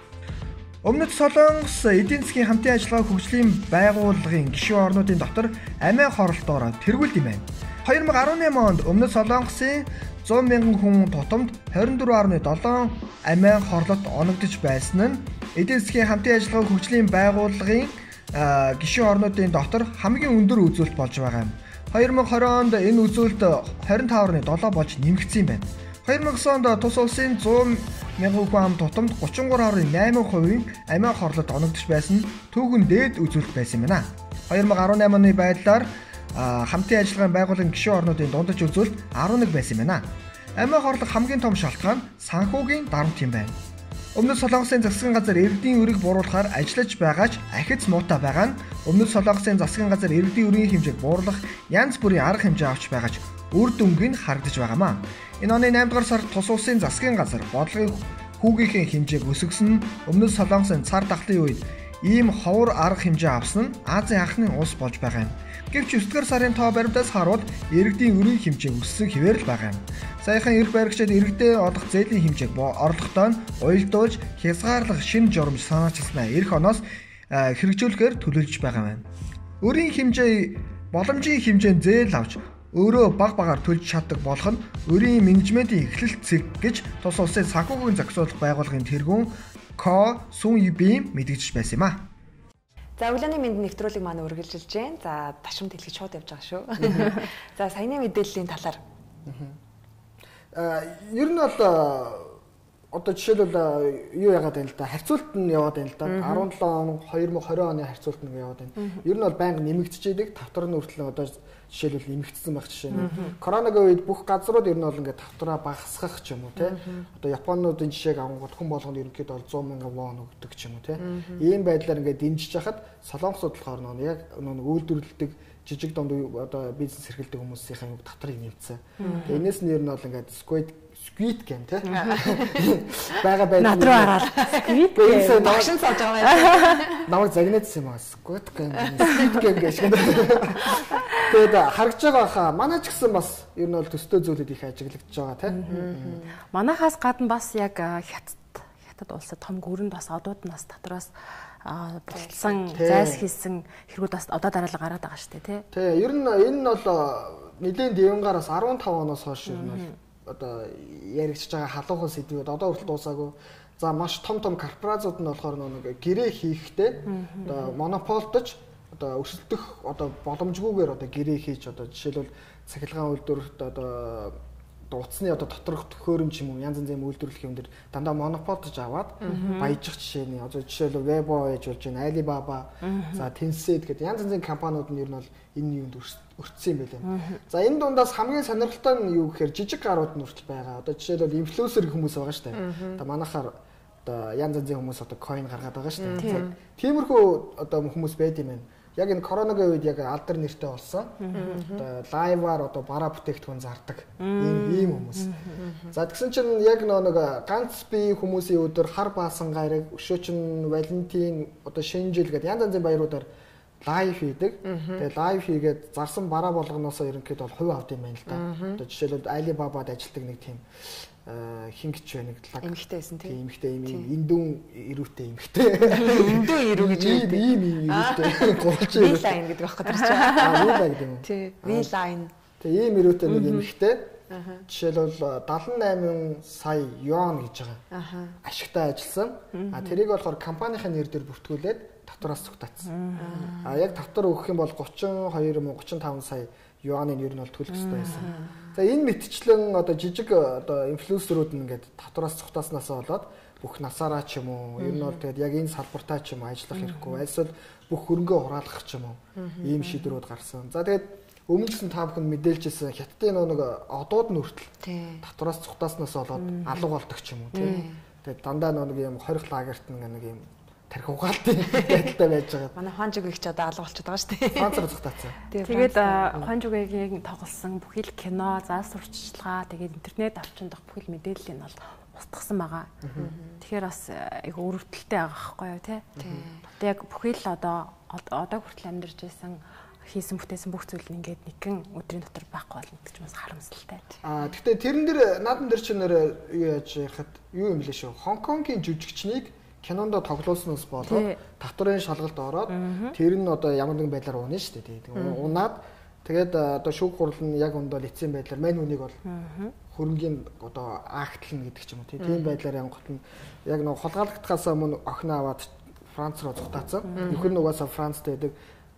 [SPEAKER 2] Өмнөд Солонгос эдийн засгийн хамтын ажиллагаа хөгжлийн байгууллагын гишүүн орнуудын дотор амиа хоролтоор тэргүүлд юм байна. two thousand eighteen онд өмнөд Солонгосын one hundred мянган хүн тутамд twenty-four point seven амиа хорлолт оногдож байсан нь эдийн засгийн хамтын ажиллагаа хөгжлийн байгууллагын гишүүн орнуудын дотор хамгийн өндөр үзүүлэлт болж байгаа юм. two thousand twenty онд энэ үзүүлэлт twenty-five point seven болж нэмэгдсэн юм байна. хоёр мянга онд тус улсын зуун мянган хүн ам тутамд гучин гурав гаруй найман хувийн амиа хорлолт оногдож байсан түүхэн дээд үзүүлэлт байсан юм байна. хоёр мянга арван найман оны байдлаар хамтын ажиллагааны байгууллагын гишүүн орнуудын дундаж үзүүлэлт арван нэг байсан юм байна. Амиа хорлох хамгийн том шалтгаан санхүүгийн дарамт юм байна. Өмнөд Солонгосын засгийн газар иргэдийн үрийг бууруулахаар ажиллаж байгаач ахиц муутай байгаа нь Өмнөд Солонгосын засгийн газар иргэдийн үрийн хэмжээг бууруулах янз бүрийн арга хэмжээ авч байгаач үр дүнг нь харагдаж байгаамаа. Энэ оны наймд дугаар сард тус улсын засгийн газар бодлогын хүүгийнхээ хэмжээг өсгсөн нь Өмнөд Солонгосын цар тахлын үед ийм ховор арга хэмжээ авсан нь Азийн анхны улс болж байгаа юм. Гэвч өвдгөр сарын тоо баримтаас харуул иргэдийн үрийн хэмжээ өссөн хэвээр л байгаа юм. Саяхан эрх баригчид иргэдэд олох зээлийн хэмжээг оролдохдоо уйлдуулж хязгаарлах шинэ журамж санаачилснаа эх оноос хэрэгжүүлэхээр төлөвлөж байгаа юм. Үрийн хэмжээ боломжийн хэмжээнд зээл авч өөрөө баг багаар төлж чаддаг болох нь үрийн менежментийн эхлэл цэг гэж тус улсын санхүүгийн зохицуулах байгууллагын тэргүүн Ко Сун Юбим мэдгэж байсан юм а.
[SPEAKER 3] За өглөөний мэнд нэвтрүүлэг маань үргэлжилж байна. За ташрамт хэлхий шууд явж байгаа шүү. За саяны мэдээллийн талаар.
[SPEAKER 2] Аа ер нь бол одоо жишээлбэл юу яагаад байна л да харьцуулт нь яваад байна л да арван седем он хоёр мянга двадцать оны харьцуулт нь яваад байна. Ер нь бол байнга нэмэгдчихэйдэг тавтар нь хүртэл одоо жишээлбэл нэмэгдсэн байх жишээ нь. Коронавигийн үед бүх газрууд ер нь бол ингээд тавтраа багасгах ч юм уу те. Одоо Японуудын жишээг авангууд хүн болгонд ерөнхийдөө бол сто мянган вон өгдөг ч юм уу те. Ийм байдлаар ингээд дэмжиж хахад солонгосууд болохоор нөө яг нөө үйлдвэрлэдэг жижиг дунд одоо бизнес эрхэлдэг хүмүүсийн юм тавтрыг нэмсэн. Тэгээ энэс нь ер нь бол ингээд Squid Squid Game те. Бага байна.
[SPEAKER 1] Над руу хараад Squid Game
[SPEAKER 3] багшин сууж байгаа юм.
[SPEAKER 2] Намайг загнаадсан юм аа. Squid Game, Squid Game гэж. Тэгээд харагдж байгаа хаа манай ч гэсэн бас ер нь бол төстэй зүйлүүд их ажиглагдж байгаа те.
[SPEAKER 1] Манайхаас гадна бас яг хятад хятад улсад том гүрэнд бас одууд нас татраас болцсон зайс хийсэн хэрэгүүд бас одоо дараалал гараад байгаа шүү дээ тий.
[SPEAKER 2] Тий, ер нь энэ нь бол нэгэн дэвнгаараас арван таван оноос хойш ер нь бол одоо яригдж байгаа халуухан сэдвүүд одоо хүртэл дуусаагүй. За маш том том корпорациуд нь болохоор нэг гэрээ хийхдээ одоо монополдож одоо өрсөлдөх одоо боломжгүйгээр одоо гэрээ хийж одоо жишээлбэл цахилгаан үйлдвэрт одоо утасны одоо доторх төхөөрөмж юм уу янз янзын үйлдвэрлэх юм дээр дандаа монополдож аваад баяжих жишээний одоо жишээлбэл Weibo ээж болж байна, Alibaba, за Tencent гэдэг янз янзын компаниуд нь ер нь бол энэ юунд өртсөн юм байлаа. За энэ дундаас хамгийн сонирхолтой нь юу гэхээр жижиг гарууд нь хүртэл байгаа. Одоо жишээлбэл инфлюенсер хүмүүс байгаа шүү дээ. Одоо манайхаар одоо янз янзын хүмүүс одоо coin гаргаад байгаа шүү дээ. Тиймэрхүү одоо хүмүүс байд юм байна. Яг энэ коронавигийн үед яг алдар нэртэй болсон. Одоо лайваар одоо бараа бүтээгдэхүүн зардаг ийм ийм хүмүүс. За тэгсэн чинь яг нэг ганц бие хүмүүсийн өдөр хар баасан гараг өшөө чинь Валентин одоо шинэ жил гэдэг янз янзын баяруудаар лайв хийдэг. Тэгээ лайв хийгээд зарсан бараа болгоноосоо ерөнхийдөө бол хувь авд юм байна л да. Одоо жишээлбэл Alibaba-д ажилладаг нэг тийм хингч байна гэдлээ.
[SPEAKER 3] Эмхтэй байсан тийм.
[SPEAKER 2] Эмхтэй юм индүүн ирүүтэй эмхтэй.
[SPEAKER 3] Индүүн ирүү гэж
[SPEAKER 2] ийм ийм ирүүтэй. Гурч ирүү.
[SPEAKER 3] V-line гэдэг багхгүй тэр чинь.
[SPEAKER 2] Аа, V-line гэдэг юм.
[SPEAKER 3] Тий, V-line.
[SPEAKER 2] Тэгээ ийм ирүүтэй нэг эмхтэй. Жишээлбэл дагалан найман сая юан гэж байгаа. Аха. Ашигтай ажилласан. А тэрийг болохоор компанийн нэр дээр бүртгүүлээд татвараас цугтаацсан. А яг татвар өгөх юм бол гучин хоёр гучин таван сая юаны ер нь бол төлөх хэрэгтэй байсан. За энэ мэтчлэн одоо жижиг одоо инфлюенсерүүд нь ингээд татвараас цугтааснаас болоод бүх насаараа ч юм уу ер нь бол тэгээд яг энэ салбартаа ч юм ажиллах хэрэггүй эсвэл бүх хөрөнгөө хураалгах ч юм уу ийм шийдвэрүүд гарсан. За тэгээд өмнө нь та бүхэн мэдээлжсэн хятадын нэг одууд нь хүртэл татвараас цугтааснаас болоод алга болдог ч юм уу тийм. Тэгээд дандаа нэг юм хорих лагерт нэг юм тарих угаалтын байдалтай байж байгаа.
[SPEAKER 3] Манай Хонжиг их ч одоо алга болчиход байгаа шүү дээ.
[SPEAKER 2] Францаар цугтаацсан.
[SPEAKER 1] Тэгээд Хонжигийн тоглосон бүхэл кино, заас сурчлагаа, тэгээд интернет орчинд бүхэл мэдээлэл нь бол устгасан байгаа. Тэгэхээр бас айгу өрөвдөлттэй байгаа байхгүй юу те. Тэгээд яг бүхэл одоо одоо хүртэл амьдарч байсан хийсэн бүтээсэн бүх зүйл нь ингээд нэгэн өдрийн дотор байхгүй болно гэж бас харамсалтай.
[SPEAKER 2] Аа гэхдээ тэрэн дээр наадам дээр чи нэр юу яаж ярихад юу юм лээ шүү. Хонконгийн жүжигчнийг кинонд тоглуулснаас болоод татварын шалгалт ороод тэр нь одоо ямар нэгэн байдлаар унаа шүү дээ. Тэгээд унаад тэгээд одоо шүүх хурал нь яг өндөө эцсийн байдлаар мань хүнийг бол хөрөнгийн одоо актлна гэдэг ч юм уу тийм байдлаар янгот нь яг нэг холгаалагдахаас өмнө охин аваад Франц руу зугтаацсан. Нөхөр нь угаасаа Францд байдаг.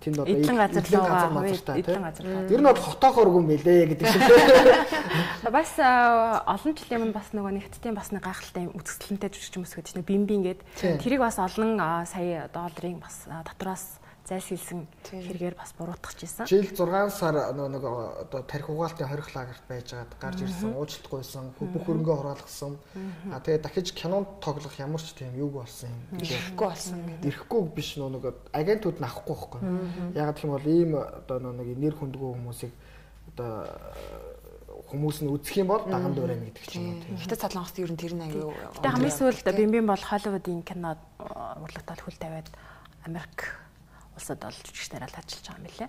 [SPEAKER 2] тэнд одоо
[SPEAKER 1] эдлэн газар
[SPEAKER 2] газар
[SPEAKER 1] руу
[SPEAKER 2] мазартай
[SPEAKER 1] эдлэн газар.
[SPEAKER 2] Ер нь бол хотоохоор үгүй мэлээ гэдэг шиг тийм.
[SPEAKER 1] Бас олон жилийн өмнө бас нөгөө нэгтдийн бас нэг гайхалтай үзэсгэлэнтэй жүжигч хүмүүс гэж нэг бимби ингээд тэрийг бас олон сая долларын бас дотроос зайлсхийлсэн хэрэгээр бас буруутгах гэсэн.
[SPEAKER 2] Жил зургаан сар нэг одоо тарих угаалтын хорих лагерт байжгаад гарч ирсэн, уучлалт гуйсан, бүх хөрөнгөө хураалгасан. А тэгээ дахиж кинонд тоглох ямар ч тийм юу болсон юм.
[SPEAKER 3] Ирэхгүй болсон гэдэг.
[SPEAKER 2] Ирэхгүй биш нэг агентууд нахгүй байхгүй. Яг гэх юм бол ийм одоо нэг нэр хүндгүй хүмүүсийг одоо хүмүүс нь үзэх юм бол даган дуурайна гэдэг ч юм уу тийм.
[SPEAKER 3] Хятад Солонгост ер нь тэр нэг аюу.
[SPEAKER 1] Гэтэ хамгийн сүүлд бимбим бол Холливуудын кинод урлагтал хөл тавиад Америк улсад бол жүжигчдээр л ажиллаж байгаа юм билээ.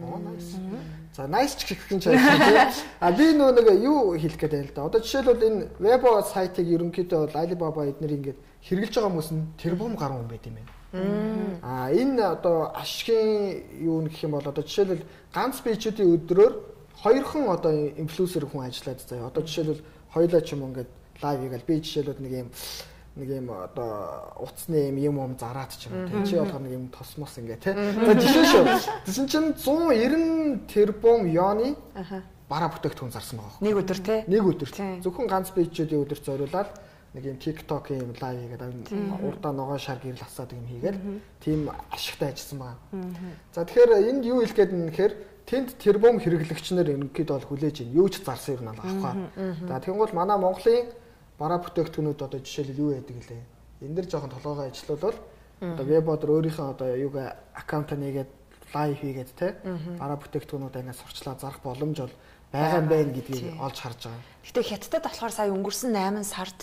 [SPEAKER 2] За nice ч гэх юм чинь тийм. А би нөө нэг юу хэлэх гээд байл да. Одоо жишээлбэл энэ Weibo сайтыг ерөнхийдөө бол Alibaba эднэр ингээд хэрэгжилж байгаа хүмүүс нь тэрбум гаруй хүн байт юм байна. А энэ одоо ашигын юу гэх юм бол одоо жишээлбэл ганц бичүүдийн өдрөөр хоёрхан одоо инфлюенсер хүн ажиллаад заяа. Одоо жишээлбэл хоёулаа ч юм ингээд лайв хийгээл би жишээлбэл нэг юм нэг юм одоо утасны юм юм юм зараад ч юм уу. Чи болгоо нэг юм тосмос ингээ тий. За жишээ шүү. Тэсэн чинь зуун нэрэн тэрбум ёны бараа бүтээгдэхүүн зарсан байгаа.
[SPEAKER 3] Нэг өдөр тий.
[SPEAKER 2] Нэг өдөр. Зөвхөн ганц бичүүдийн өдөр зориулаад нэг юм TikTok юм лайв хийгээд урдаа ногоо шар гэрэл асаад юм хийгээд тийм ашигтай ажилласан байгаа. За тэгэхээр энд юу хэлэх гээд нэхэр тэнд тэрбум хэрэглэгчнэр ерөнхийдөө бол хүлээж ийн юу ч зарсан юм алгаахгүй. За тэгвэл манай Монголын бараа бүтээгдэхүүнүүд одоо жишээлбэл юу яадаг лээ. Энд дэр жоохон толгоогоо ажиллуулвал одоо Weibo дээр өөрийнхөө одоо юуг аккаунт нэгээд лайв хийгээд те бараа бүтээгдэхүүнүүдээ ингээд сурчлаа зарах боломж бол байгаа юм байна гэдгийг олж харж байгаа.
[SPEAKER 3] Гэтэ Хятадд болохоор сая өнгөрсөн найман сард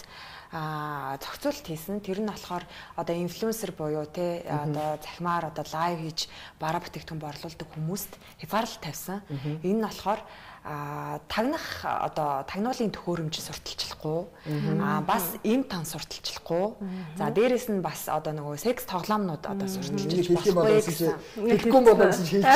[SPEAKER 3] а зохицуулт хийсэн. Тэр нь болохоор одоо инфлюенсер буюу те одоо захимаар одоо лайв хийж бараа бүтээгдэхүүн борлуулдаг хүмүүст хязгаарлалт тавьсан. Энэ нь болохоор а тагнах одоо тагнуулын төхөөрөмж сурталчлахгүй а бас им тан сурталчлахгүй за дээрэс нь бас одоо нөгөө секс тоглоомнууд одоо сурталчилж болохгүй гэсэн
[SPEAKER 2] хэлэхгүй болоо гэж хэлж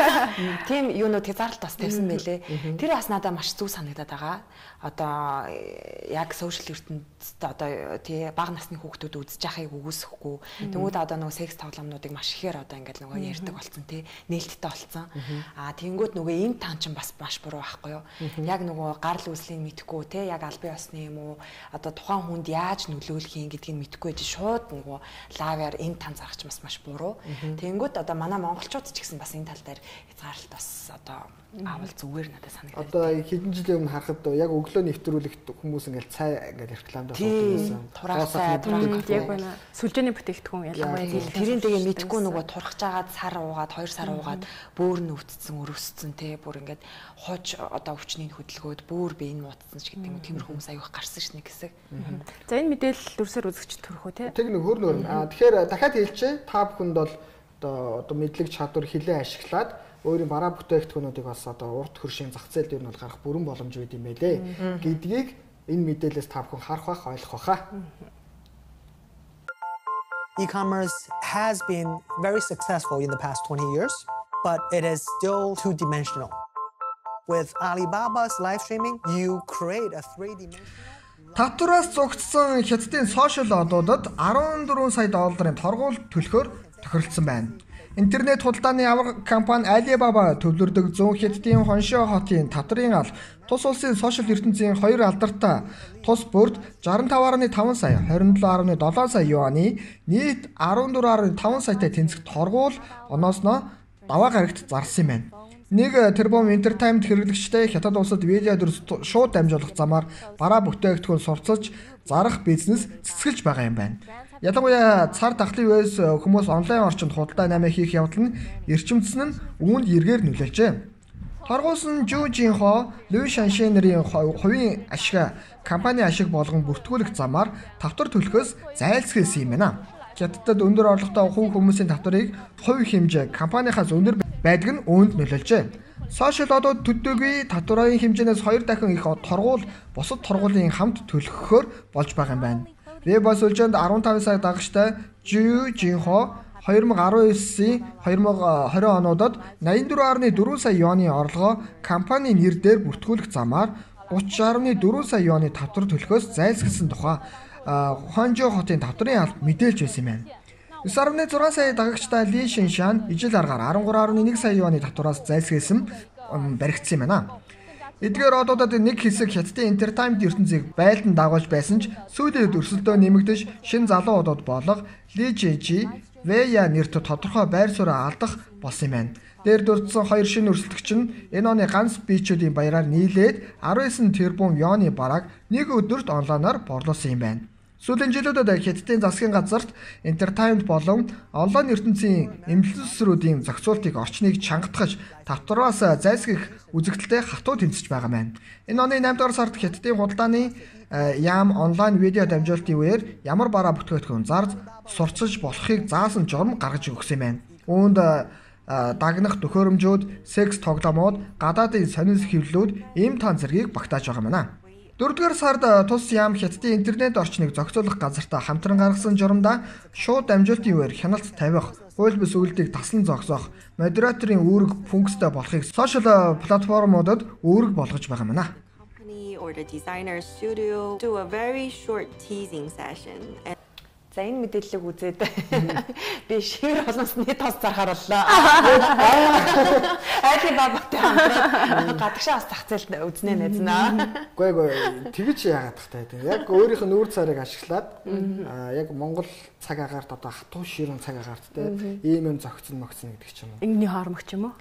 [SPEAKER 3] тийм юунууд хязгаарлалт бас тавьсан байлээ. Тэр бас надад маш зүг санагдаад байгаа. Одоо яг сошиал ертөнцид одоо тий бага насны хүүхдүүд үзэж байхыг үгүйсэхгүй. Тэнгүүд одоо нөгөө секс тоглоомнуудыг маш ихээр одоо ингээд нөгөө ярьдаг болсон тий нээлттэй болсон. А тэнгүүд нөгөө им тан ч бас маш буруу байхгүй юу. Яг нөгөө гарал үүслийг мэдхгүй те яг албан ёсны юм уу одоо тухайн хүнд яаж нөлөөлөх юм гэдгийг мэдхгүй байж шууд нөгөө лаваар энэ тан зарахч бас маш буруу. Тэнгүүд одоо манай монголчууд ч гэсэн бас энэ тал дээр хязгаарлалт бас одоо авал зүгээр надад санагдав.
[SPEAKER 2] Одоо хэдэн жилийн өмнө харахад яг өглөө нэвтрүүлэгт хүмүүс ингээл цай ингээл рекламад
[SPEAKER 3] болсон. Турхацай
[SPEAKER 1] яг байна. Сүлжээний бүтээгдэхүүн ялангуяа
[SPEAKER 3] тэрийн тэгээ мэдхгүй нөгөө турхаж агаад сар уугаад хоёр сар уугаад бөөр нь өвдсөн өрөвсцэн те бүр ингээд хож одоо өвчний хөдөлгөөд бөөр биеийн муудсан ч гэдэг юм тиймэр хүмүүс аюух гарсан ш нэг хэсэг.
[SPEAKER 1] За энэ мэдээлэл дүрсээр үзэгч төрөх үү те.
[SPEAKER 2] Тэг нэг хөр нөр. Аа тэгэхээр дахиад хэлчихэ та бүхэнд бол одоо одоо мэдлэг чадвар хилээ ашиглаад өөрийн бараа бүтээгдэхүүнүүдийг бас одоо урт хөршийн зах зээл дээр нь бол гарах бүрэн боломж байд юм байлээ гэдгийг энэ мэдээлэлээс та бүхэн харах бах ойлгох баха.
[SPEAKER 11] E-commerce has been very successful in the past twenty years, but it is still two-dimensional. With Alibaba's live streaming, you create a three-dimensional
[SPEAKER 2] Татвараас зогтсон Хятадын сошиал одуудад арван дөрвөн сая долларын торгууль төлөхөөр тохиролцсон байна. Интернет худалдааны авраг компани Alibaba төвлөрдөг зүүн Хятадын Хоншо хотын татварын алба тус улсын сошиал ертөнцийн хоёр алдартай тус бүрд шестдесят пять дашь пять сая, двадцать семь дашь семь сая юаны нийт дөрвөн дашь пять саятай тэнцэх торгууль оноосноо даваа гарагт зарсан юм байна. Нэг тэрбум entertainment хэрэглэгчтэй Хятад улсад видео дүрс шууд дамжуулах замаар бараа бүтээгдэхүүн сурцалж зарах бизнес цэцгэлж байгаа юм байна. Ялангуяа цар тахлын үеэс хүмүүс онлайн орчинд худалдаа намаа хийх явдал нь эрчимдсэн нь үүнд эргээр нөлөөлжээ. Торгуулсан Жу Жинхо, Лю Шаншэнэрийн хувийн ашиг компани ашиг болгон бүртгүүлэх замаар татвар төлөхөөс зайлсхийсэн юм байна. Хятадд өндөр орлоготой хувь хүмүүсийн татварыг хувь хэмжээ компанийнхаас өндөр байдаг нь үүнд нөлөөлжээ. Сошиал одууд төдөөгүй татварын хэмжээнээс хоёр дахин их торгуул бусад торгуулийн хамт төлөхөөр болж байгаа юм байна. Weibo сүлжээнд15 сая дагагчтай Жу Жинхо две тысячи десятый две тысячи двадцать онуудад восемьдесят четыре дашь четыре сая юаны орлогоо компани нэр дээр бүртгүүлэх замаар тридцать дашь четыре сая юаны татвар төлөхөөс зайлсхийсэн тухай Хонжо хотын татварын алба мэдээлж байсан юм байна. nine point six сая дагагчтай Ли Шиншан ижил аргаар thirty-three point one сая юаны татвараас зайлсхийсэн баригдсан юм байна. Эдгээр одуудад нэг хэсэг хятадын entertainment ертөнцийг байлдан дагуулж байсан ч сүүлийн үед өрсөлдөө нэмэгдэж шин залуу одууд болго Ли Жижи Вэя нэрт тодорхой байр сууриа алдах болсон юм байна. Дээр дурдсан хоёр шинэ өрсөлдөгч нь энэ оны ганц бичүүдийн баяраар нийлээд nineteen тэрбум юаны бараг нэг өдөрт онлайнаар борлуулсан юм байна. Сүүлийн жилүүдэд хятадын засгийн газарт entertainment болон онлайн ертөнцийн инфлюенсеруудын зохицуултыг орчныг чангатгаж татвараас зайлсхийх үзэгдэлтэй хатуу тэмцэж байгаа маань. Энэ оны eighth дугаар сард хятадын худалдааны яам онлайн видео дамжуулалтын үеэр ямар бараа бүтээгдэхүүн зарж сурцаж болохыг заасан журам гаргаж өгсөн юм байна. Үүнд дагнах төхөөрөмжүүд, секс тоглоомууд, гадаадын сонирхол хэвлэлүүд ийм тан зэргийг багтааж байгаа маа. дөрөвдүгээр сард тус яам хятадын интернет орчныг зохицуулах газартаа хамтран гаргасан журамдаа шууд дамжуулалтын үеэр хяналт тавих, хууль бус үйлдэлийг таслан зогсоох, модераторын үүрэг функцтэй болохыг сошиал платформудад үүрэг болгож байгаа маа.
[SPEAKER 12] Or the designer studio do a very short teasing session.
[SPEAKER 3] За энэ мэдээллийг үзээд би шир олонсны тос зарахаар боллоо. Али бабатай хамтраад гадагшаа бас зах зээлд үзнэ нэзнаа.
[SPEAKER 2] Үгүй ээ тэгэж яагаад тахтай тийм. Яг өөрийнх нь нүүр царайг ашиглаад яг Монгол цаг агаарт одоо хатуу ширүүн цаг агаарт тийм ийм юм зөгцөн мөгцөн гэдэг ч юм уу.
[SPEAKER 1] Ингэний хоормог ч юм уу?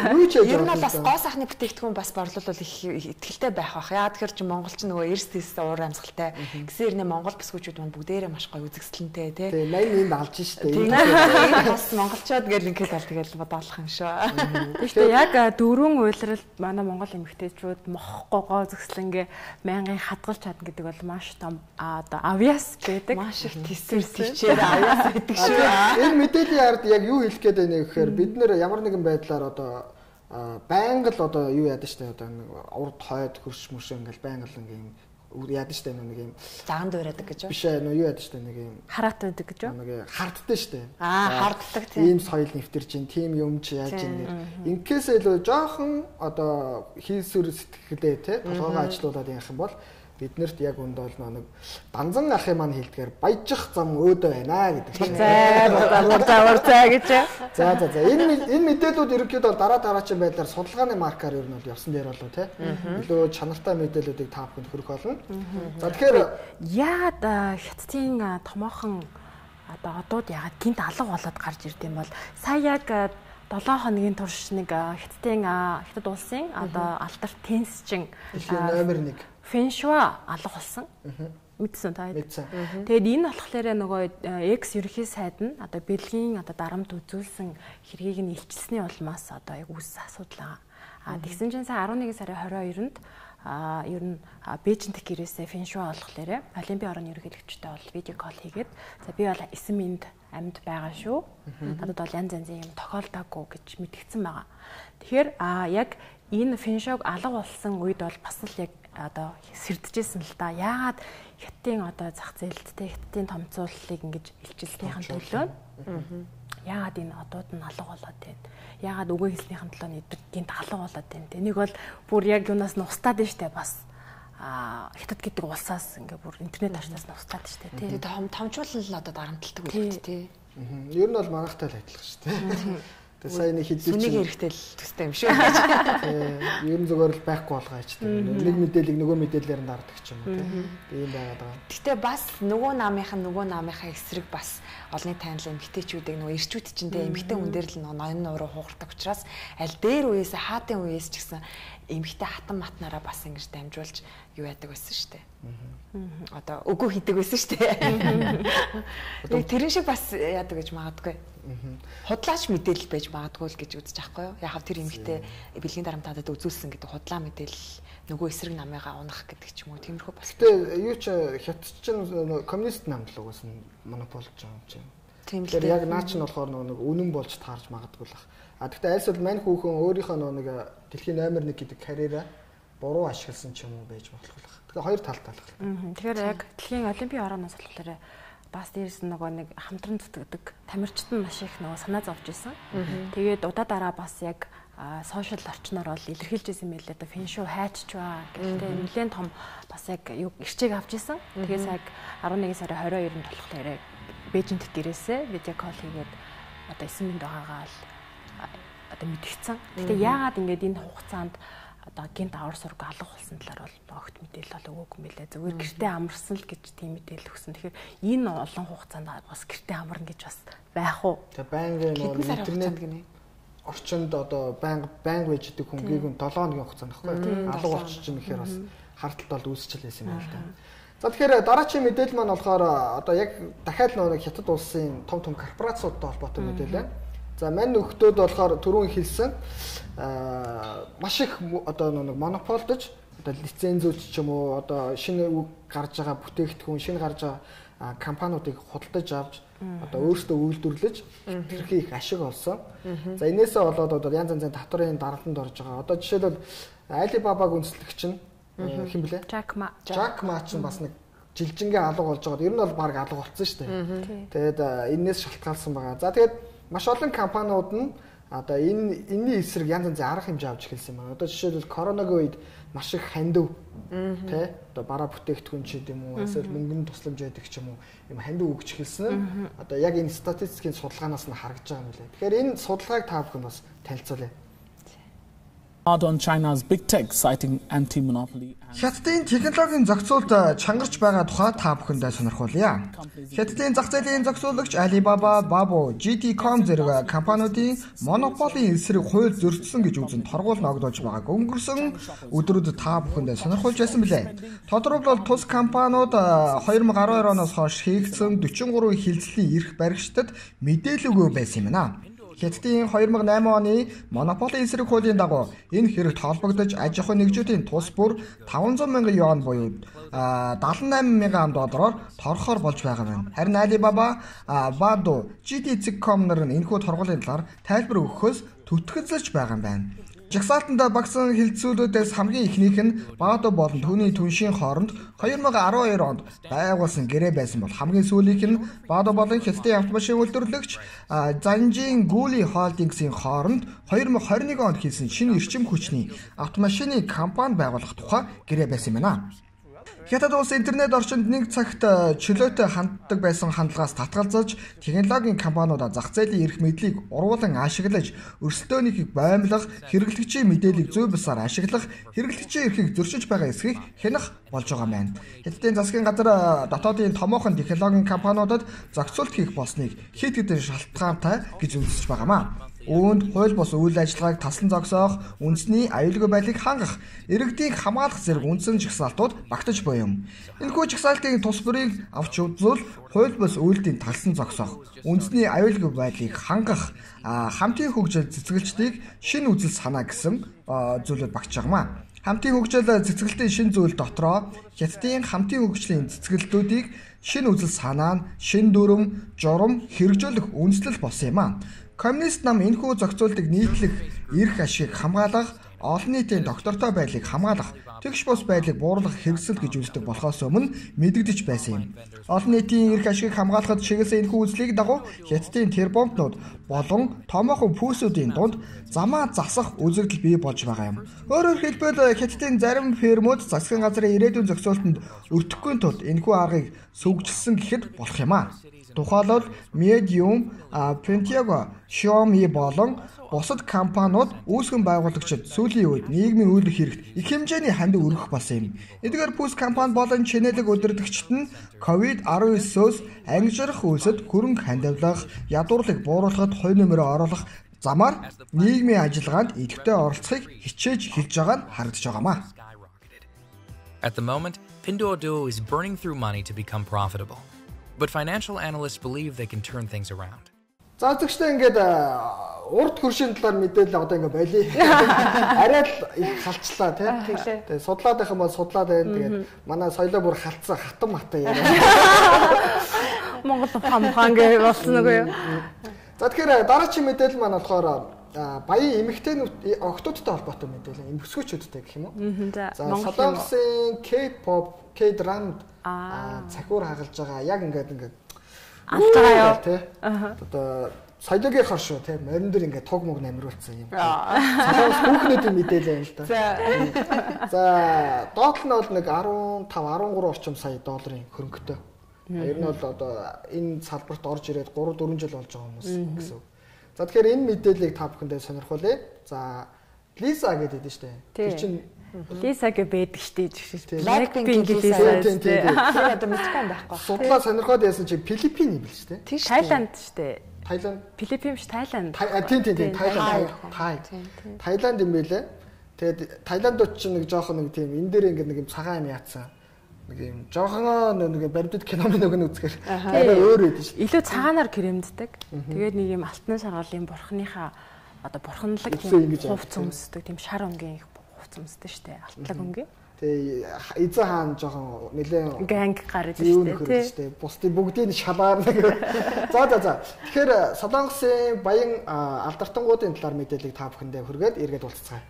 [SPEAKER 3] Ер нь бас гоо сайхны бүтээгдэхүүн бас борлуулал их ихтэй байх бах. Яа тэгэхээр чи монголч нөгөө эрс тэс уур амьсгалтай гэсэн хэрнээ монгол бүсгүүчүүд мань бүгдээрээ маш гоё үзэсгэлэнтэй тий.
[SPEAKER 2] Тэгээ ninety-nine алж штэ.
[SPEAKER 3] Энэ бас монголчууд гэл ингээд ал тэгэл бодоолох юм шүү.
[SPEAKER 1] Гэхдээ яг дөрвөн уйлралд манай монгол эмэгтэйчүүд мохгүй гоо зөвслэнгээ байнгын хадгалж чадна гэдэг бол маш том одоо авьяас байдаг.
[SPEAKER 3] Маш их тэсэр тийчээр авьяас байдаг шүү.
[SPEAKER 2] Энэ мэдээллийн ард яг юу хэлэх гээд байна гэхээр бид нэр ямар нэгэн байдлаар одоо байнга л одоо юу яадаг штэ одоо урд хойд хөрш мөш ингээл байнга л ингээм яадаг штэ нэг юм
[SPEAKER 3] заган дуурайдаг гэж юу?
[SPEAKER 2] Биш ээ нөө юу яадаг штэ нэг юм
[SPEAKER 1] хараат байдаг гэж юу?
[SPEAKER 2] Нэг харддаг штэ.
[SPEAKER 3] Аа харддаг тийм.
[SPEAKER 2] Ийм соёл нэвтэрч ин тийм юм чи яаж ин инкээс илүү жоохон одоо хийсүр сэтгэлээ те толгойгоо ажилуулад явах юм бол биднэрт яг үнд бол нэг данзан ахын маань хэлдгээр баяжих зам өөдөө байна гэдэг чинь.
[SPEAKER 1] За за за гэж.
[SPEAKER 2] За за за энэ энэ мэдээлүүд ерөнхийдөө бол дараа дараагийн байдлаар судалгааны маркаар ер нь бол явсан дээр болов те. Илүү чанартай мэдээлүүдийг та бүхэнд хүргэх болно. За тэгэхээр
[SPEAKER 1] яагаад хятадын томоохон одоо одууд яагаад гинт алга болоод гарч ирд юм бол сая яг долоо хоногийн турш нэг хятадын хятад улсын одоо алдарт теннисчин
[SPEAKER 2] номер one
[SPEAKER 1] Фэншуа алга болсон. Мэдсэн та. Тэгээд энэ болохоор нөгөө экс ерөнхий сайд нь одоо Бэлгийн одоо дарамт үзүүлсэн хэргийг нь илчилсний улмаас одоо яг үс асуудал байгаа. А тэгсэн чинь сая eleven сарын twenty-two-нд а ер нь Бээжинт гэрээсээ Фэншуа болохоор Олимпийн орны ерөнхийлөгчтэй бол видео кол хийгээд за би бол эсэм энд амьд байгаа шүү. Надад бол янз янзын юм тохиолдоогүй гэж мэдгдсэн байгаа. Тэгэхээр а яг энэ Фэншуаг алга болсон үед бол бас л яг одоо сэрдэжсэн л да. Яагаад хятадын одоо зах зээлдтэй хятадын томцууллыг ингэж илчилснийхэн төлөө яагаад энэ одууд нь алга болоод байна? Яагаад үгээ хэлснийхэн төлөө нэдэг гинт алга болоод байна? Энийг бол бүр яг юунаас нь устаад нь штэ бас а хятад гэдэг улсаас ингээ бүр интернет ашнаас нь устаад штэ тий.
[SPEAKER 3] Тэгээ том томчуулал л одоо дарамталдаг үү тий.
[SPEAKER 2] Ер нь бол манайхтай л адилхан штэ. Тэгээ сая нэг хэдий
[SPEAKER 3] чинь сүнийг хэрэгтэй л төстэй юм шүү.
[SPEAKER 2] Тий. Ер нь зүгээр л байхгүй болгооч тий. Нэг мэдээллийг нөгөө мэдээллээр нь дардаг ч юм уу тий. Тийм байгаад байгаа.
[SPEAKER 3] Гэтэ бас нөгөө намынхан нөгөө намынхаа эсрэг бас олонний танил эмгтээчүүдийг нөгөө ирчүүд чиндээ эмгтээ хүн дээр л ноён нууруу хугардаг учраас аль дээр үеэс хаатын үеэс ч гэсэн эмгтээ хатан матнараа бас ингэж дамжуулж юу яадаг байсан шүү дээ. Одоо үгүй хийдэг байсан шүү дээ. Тэрэн шиг бас яадаг гэж магадгүй. Худлаач мэдээлэл байж магадгүй л гэж үзэж байхгүй юу? Яг тэр эмгтээ бэлгийн дарамтаадад үзүүлсэн гэдэг худлаа мэдээлэл нөгөө эсрэг намыгаа унах гэдэг ч юм уу тиймэрхүү бас.
[SPEAKER 2] Гэтэ юу ч хятад чинь коммунист намд л угсаа монополж байгаа юм чинь.
[SPEAKER 3] Тийм л
[SPEAKER 2] дээ. Яг наа чинь болохоор нэг үнэн болж таарж магадгүй л бах. А гэхдээ альсвал мань хүүхэн өөрийнхөө нэг дэлхийн номер one гэдэг карьераа буруу ашигласан ч юм уу байж болох байх. Тэгэхээр хоёр талтай л байна.
[SPEAKER 1] Тэгэхээр яг дэлхийн олимпийн орооноос болохоор бас дээрс нөгөө нэг хамтран зүтгэдэг тамирчид нь маш их нөгөө санаа зовж исэн. Тэгээд удаа дараа бас яг сошиал орчноор бол илэрхийлж исэн мэлээ да Фэншуа хайччваа гэхдээ нэлээд том бас яг юу ирчээг авч исэн. Тэгээс яг eleven сарын twenty-two-нд болохоор Бээжинт гэрээсээ видео колл хийгээд одоо эсэм минь байгаагаа л одоо мэдгэцэн. Гэтэ яагаад ингэж энэ хугацаанд одоо гинт авар сург алга болсон талаар бол огт мэдээлэл бол өгөөгүй юм билээ. Зүгээр гэртээ амарсан л гэж тийм мэдээлэл өгсөн. Тэгэхээр энэ олон хугацаанд бас гэртээ амарна гэж бас байх уу?
[SPEAKER 2] Тэгээ байнгын интернет гинэ. Орчинд одоо байнга байнга байж идэг хүн гүйг нь долоо хоногийн хугацаанд баггүй. Алга болчих чинь ихээр бас харталт бол үүсчихлээсэн юм байна л да. За тэгэхээр дараагийн мэдээлэл маань болохоор одоо яг дахиад нэг хятад улсын том том корпорациудтай холбоотой мэдээлэл. За мань нөхдөөд болохоор түрүүн хэлсэн аа маш их одоо нэг монополдож одоо лицензүүлж ч юм уу одоо шинэ үг гарч байгаа бүтээгдэхүүн шинэ гарч байгаа компаниудыг худалдаж авч одоо өөрсдөө үйлдвэрлэж тэрхий их ашиг олсон. За энээсээ болоод одоо янз янзын татварын дарамтанд орж байгаа. Одоо жишээлбэл Alibaba-г үндэслэгч нь хэн блэ?
[SPEAKER 1] Jack Ma.
[SPEAKER 2] Jack Ma ч бас нэг жилжингээ алга болж байгаа. Ер нь бол баг алга болсон шүү дээ. Тэгээд энээс шалтгаалсан байгаа. За тэгээд маш олон компаниуд нь одоо энэ энэний эсрэг янз янзын арга хэмжээ авч эхэлсэн байна. Одоо жишээлбэл коронагийн үед маш их хандив тий одоо бараа бүтээгдэхүүн ч гэдэм үү эсвэл мөнгөний тусламж байдаг ч юм уу юм хандив өгч эхэлсэн нь одоо яг энэ статистикийн судалгаанаас нь харагдж байгаа юм лээ. Тэгэхээр энэ судалгааг та бүхэн бас танилцуулъя.
[SPEAKER 13] On China's big tech citing anti-monopoly.
[SPEAKER 2] Хятадын технологийн зохицуулт чангарч байгаа тухай та бүхэндээ сонирхуулъя. Хятадын зах зээлийн зохицуулагч Alibaba, Babo, джи ти ком зэрэг компаниудын монополийн эсрэг хууль зөрчсөн гэж үзэн торгуул ногдуулж байгааг өнгөрсөн өдрүүд та бүхэндээ сонирхуулж байсан билээ. Тодорхойлбол тус компаниуд две тысячи twelve оноос хойш хийгдсэн forty-three хилцлийн эрх баригчдад мэдээлэлгүй байсан юм байна. Хятадын two thousand eight оны монополийн эсрэг хуулийн дагуу энэ хэрэгт холбогдож аж ахуйн нэгжүүдийн тус бүр five hundred thousand юан буюу seventy-eight thousand доллараар торгохоор болж байгаа юм. Харин Alibaba, Bado, джи ти ком нар энэхүү торгуулийн талаар тайлбар өгөхөөс түтгэлзэж байгаа юм байна. Жагсаалтанда багсан хилцүүлүүдээс хамгийн ихнийх нь Bado болон түүний түншийн хооронд two thousand twelve онд байгуулсан гэрээ байсан бол хамгийн сүүлийнх нь Bado болон Хятадын автомашин үйлдвэрлэгч Zanjin Guli Holdings-ийн хооронд two thousand twenty-one онд хийсэн шинэ эрчим хүчний автомашины компани байгуулах тухай гэрээ байсан юм байна. Хятад улс интернет орчинд нэг цагт чөлөөтэй ханддаг байсан хандлагаас татгалзаж технологийн компаниудаа зах зээлийн эрх мэдлийг ургуулan ашиглаж өрсөлдөөнийхийг боомлох, хэрэглэгчийн мэдээллийг зөв бусаар ашиглах, хэрэглэгчийн эрхийг зөрчиж байгаа эсхийг хянах болж байгаа юм байна. Хятадын засгийн газар дотоодын томоохон технологийн компаниудад зохицуулт хийх болсныг хэд хэдэн шалтгаантай гэж үзэж байгаамаа. Үүнд хууль бус үйл ажиллагааг таслан зогсоох, үндэсний аюулгүй байдлыг хангах, иргэдийг хамгаалах зэрэг үндсэн жагсаалтууд багтаж буй юм. Энэхүү жагсаалтын тус бүрийг авч үзвэл хууль бус үйлдлийн талсан зогсоох, үндэсний аюулгүй байдлыг хангах, хамтын хөгжил цэцгэлжтийг шинэ үзэл санаа гэсэн зүйлүүд багтж байгаамаа. Хамтын хөгжил цэцгэлтийн шинэ зүйл дотроо Хятадын хамтын хөгжлийн цэцгэлтүүдийг шинэ үзэл санаа нь шинэ дүрм, журам хэрэгжүүлэх үндэслэл болсон юм аа. Коммунист нам энэхүү зохицуултыг нийтлэх, эрх ашиг хамгаалах, олон нийтийн доктортой байдлыг хамгаалах, тэгш бус байдлыг бууруулах хэрэгсэл гэж үздэг болохоос өмнө мэдэгдэж байсан юм. Олон нийтийн эрх ашиг хамгаалахад чиглэсэн энэхүү үзлийг дагуу Хятадын тэрбомтнууд болон томоохон пүүсүүдийн дунд замаа засах үзэгдэл бий болж байгаа юм. Өөрөөр хэлбэл Хятадын зарим фермүүд засгийн газрын ирээдүйн зохицуултанд өртөхгүй тулд энэхүү аргыг сүгжилсэн гэхэд болох юм аа. Тухайлбал Medium, Pentago, Xiaomi болон бусад компаниуд үүсгэн байгуулагчид сүүлийн үед нийгмийн үйлдвэр хэрэгт их хэмжээний хандив өргөх болсон юм. Эдгээр бүс компани болон чинэлэг удирдагчид нь ковид nineteen-өөс ангижрах үйлсэд хөрөнгө хандивлах, ядуурлыг бууруулахад хувь нэмрээ оруулах замаар нийгмийн ажиллагаанд идэвхтэй оролцохыг хичээж хэлж байгаа нь харагдаж байгаамаа.
[SPEAKER 14] At the moment, Pinduoduo is burning through money to become profitable. But financial analysts believe they can turn things around.
[SPEAKER 2] За зөвхөн ингээд урд хөршийн талаар мэдээлэл одоо ингээд болий. Арай л их халчлаа тий. Тэгээ судлаад байх юм бол судлаад байна. Тэгээд манай соёлоо бүр халтсан хатан матан яриа.
[SPEAKER 1] Монгол хамгаан гэж болсон уу юу?
[SPEAKER 2] За тэгэхээр дараагийн мэдээлэл маань болохоор баян эмэгтэйнүүд октоодтой холбоотой мэдээлэл эмгэгчүүдтэй гэх юм уу? За Солонгосын K-pop, K-drama цахиур хагалж байгаа яг ингээд ингээд
[SPEAKER 1] алтгаа юу
[SPEAKER 2] тий. Одоо соёлын хор шүү тий. Морин дээр ингээд туг мог намруулсан юм. Солонгос хүүхнүүдийн мэдээлэл юм л да. За доотлол нь бол нэг fifteen, fifteen-three орчим сая долларын хөрөнгөтэй Ер нь бол одоо энэ салбарт орж ирээд three four жил болж байгаа хүмүүс гэсэн үг. За тэгэхээр энэ мэдээллийг та бүхэндээ сонирхуулъя. За Лиза гэдэг дээ шүү дээ. Тэр чинь
[SPEAKER 1] Лизагээ байдаг шүү дээ.
[SPEAKER 3] Blackpink Лиза. Тэр одоо мэдгүй байхгүй.
[SPEAKER 2] Судлаа сонирхоод яасан чи Филиппин юм бил шүү дээ.
[SPEAKER 1] Тайланд шүү дээ.
[SPEAKER 2] Тайланд.
[SPEAKER 1] Филиппин биш Тайланд.
[SPEAKER 2] Тийм тийм тийм Тайланд. Тай. Тайланд юм байлээ. Тэгээд Тайландууд ч нэг жоохон нэг тийм энэ дээр ингээд нэг юм цагаан юм яатсан. Нэг юм жоохон нэг баримтат киноны нэг нь үзэхээр арай өөр байдаг шүү.
[SPEAKER 1] Илүү цагаанаар кремддэг. Тэгээд нэг юм алтны саргалын бурхныхаа одоо бурханлаг тийм хувц өмсдөг тийм шар өнгийн их хувц өмсдөг шүү дээ. Алтлаг өнгийн.
[SPEAKER 2] Тэгээ эзэн хаан жоохон нэлээд
[SPEAKER 1] ганг гараад шүү дээ
[SPEAKER 2] тий. Бусдын бүгдийг шалаар нэг. За за за. Тэгэхээр Солонгосын баян алдартангуудын талаар мэдээллийг та бүхэндээ хүргээд эргээд уулзцгаая.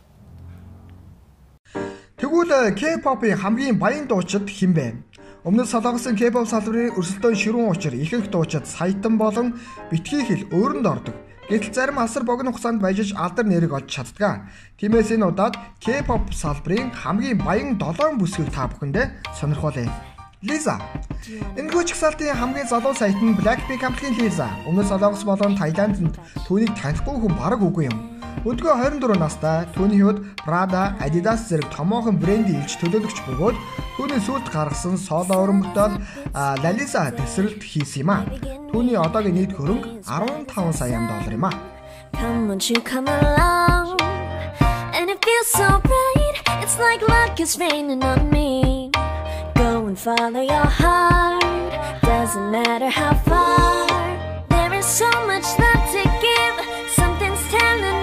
[SPEAKER 2] Тэгвэл K-pop-ийн хамгийн баян дуучид хэн бэ? Өмнө Солонгосын K-pop салбарын өрсөлдөөн ширүүн учир ихэнх дуучид саятан болон битгий хэл өөрөнд ордог. Гэтэл зарим асар богино хугацаанд баяжиж алдар нэрийг олж чаддаг. Тиймээс энэ удаад K-pop салбарын хамгийн баян долоон бүсгийг та бүхэндээ сонирхуулъя. Лиза. Энэхүү чагсаалтын хамгийн залуу саят нь Blackpink хамтлагийн Лиза. Өмнө Солонгос болон Тайландд түүнийг танихгүй хүн бараг үгүй юм. Өдгөө twenty four настай түүний хувьд Prada, Adidas зэрэг томоохон брендийн илж төлөөлөгч бөгөөд түүний сүүлд гаргасан соло уран бүтээл Lalisa тесрэлт хийсэн юм а. Түүний одоогийн нийт хөрөнгө fifteen сая доллар юм а. Come on you come along and it feels so bright it's like luck is raining on me. Go and follow your heart doesn't matter how far there is so much love to give something's telling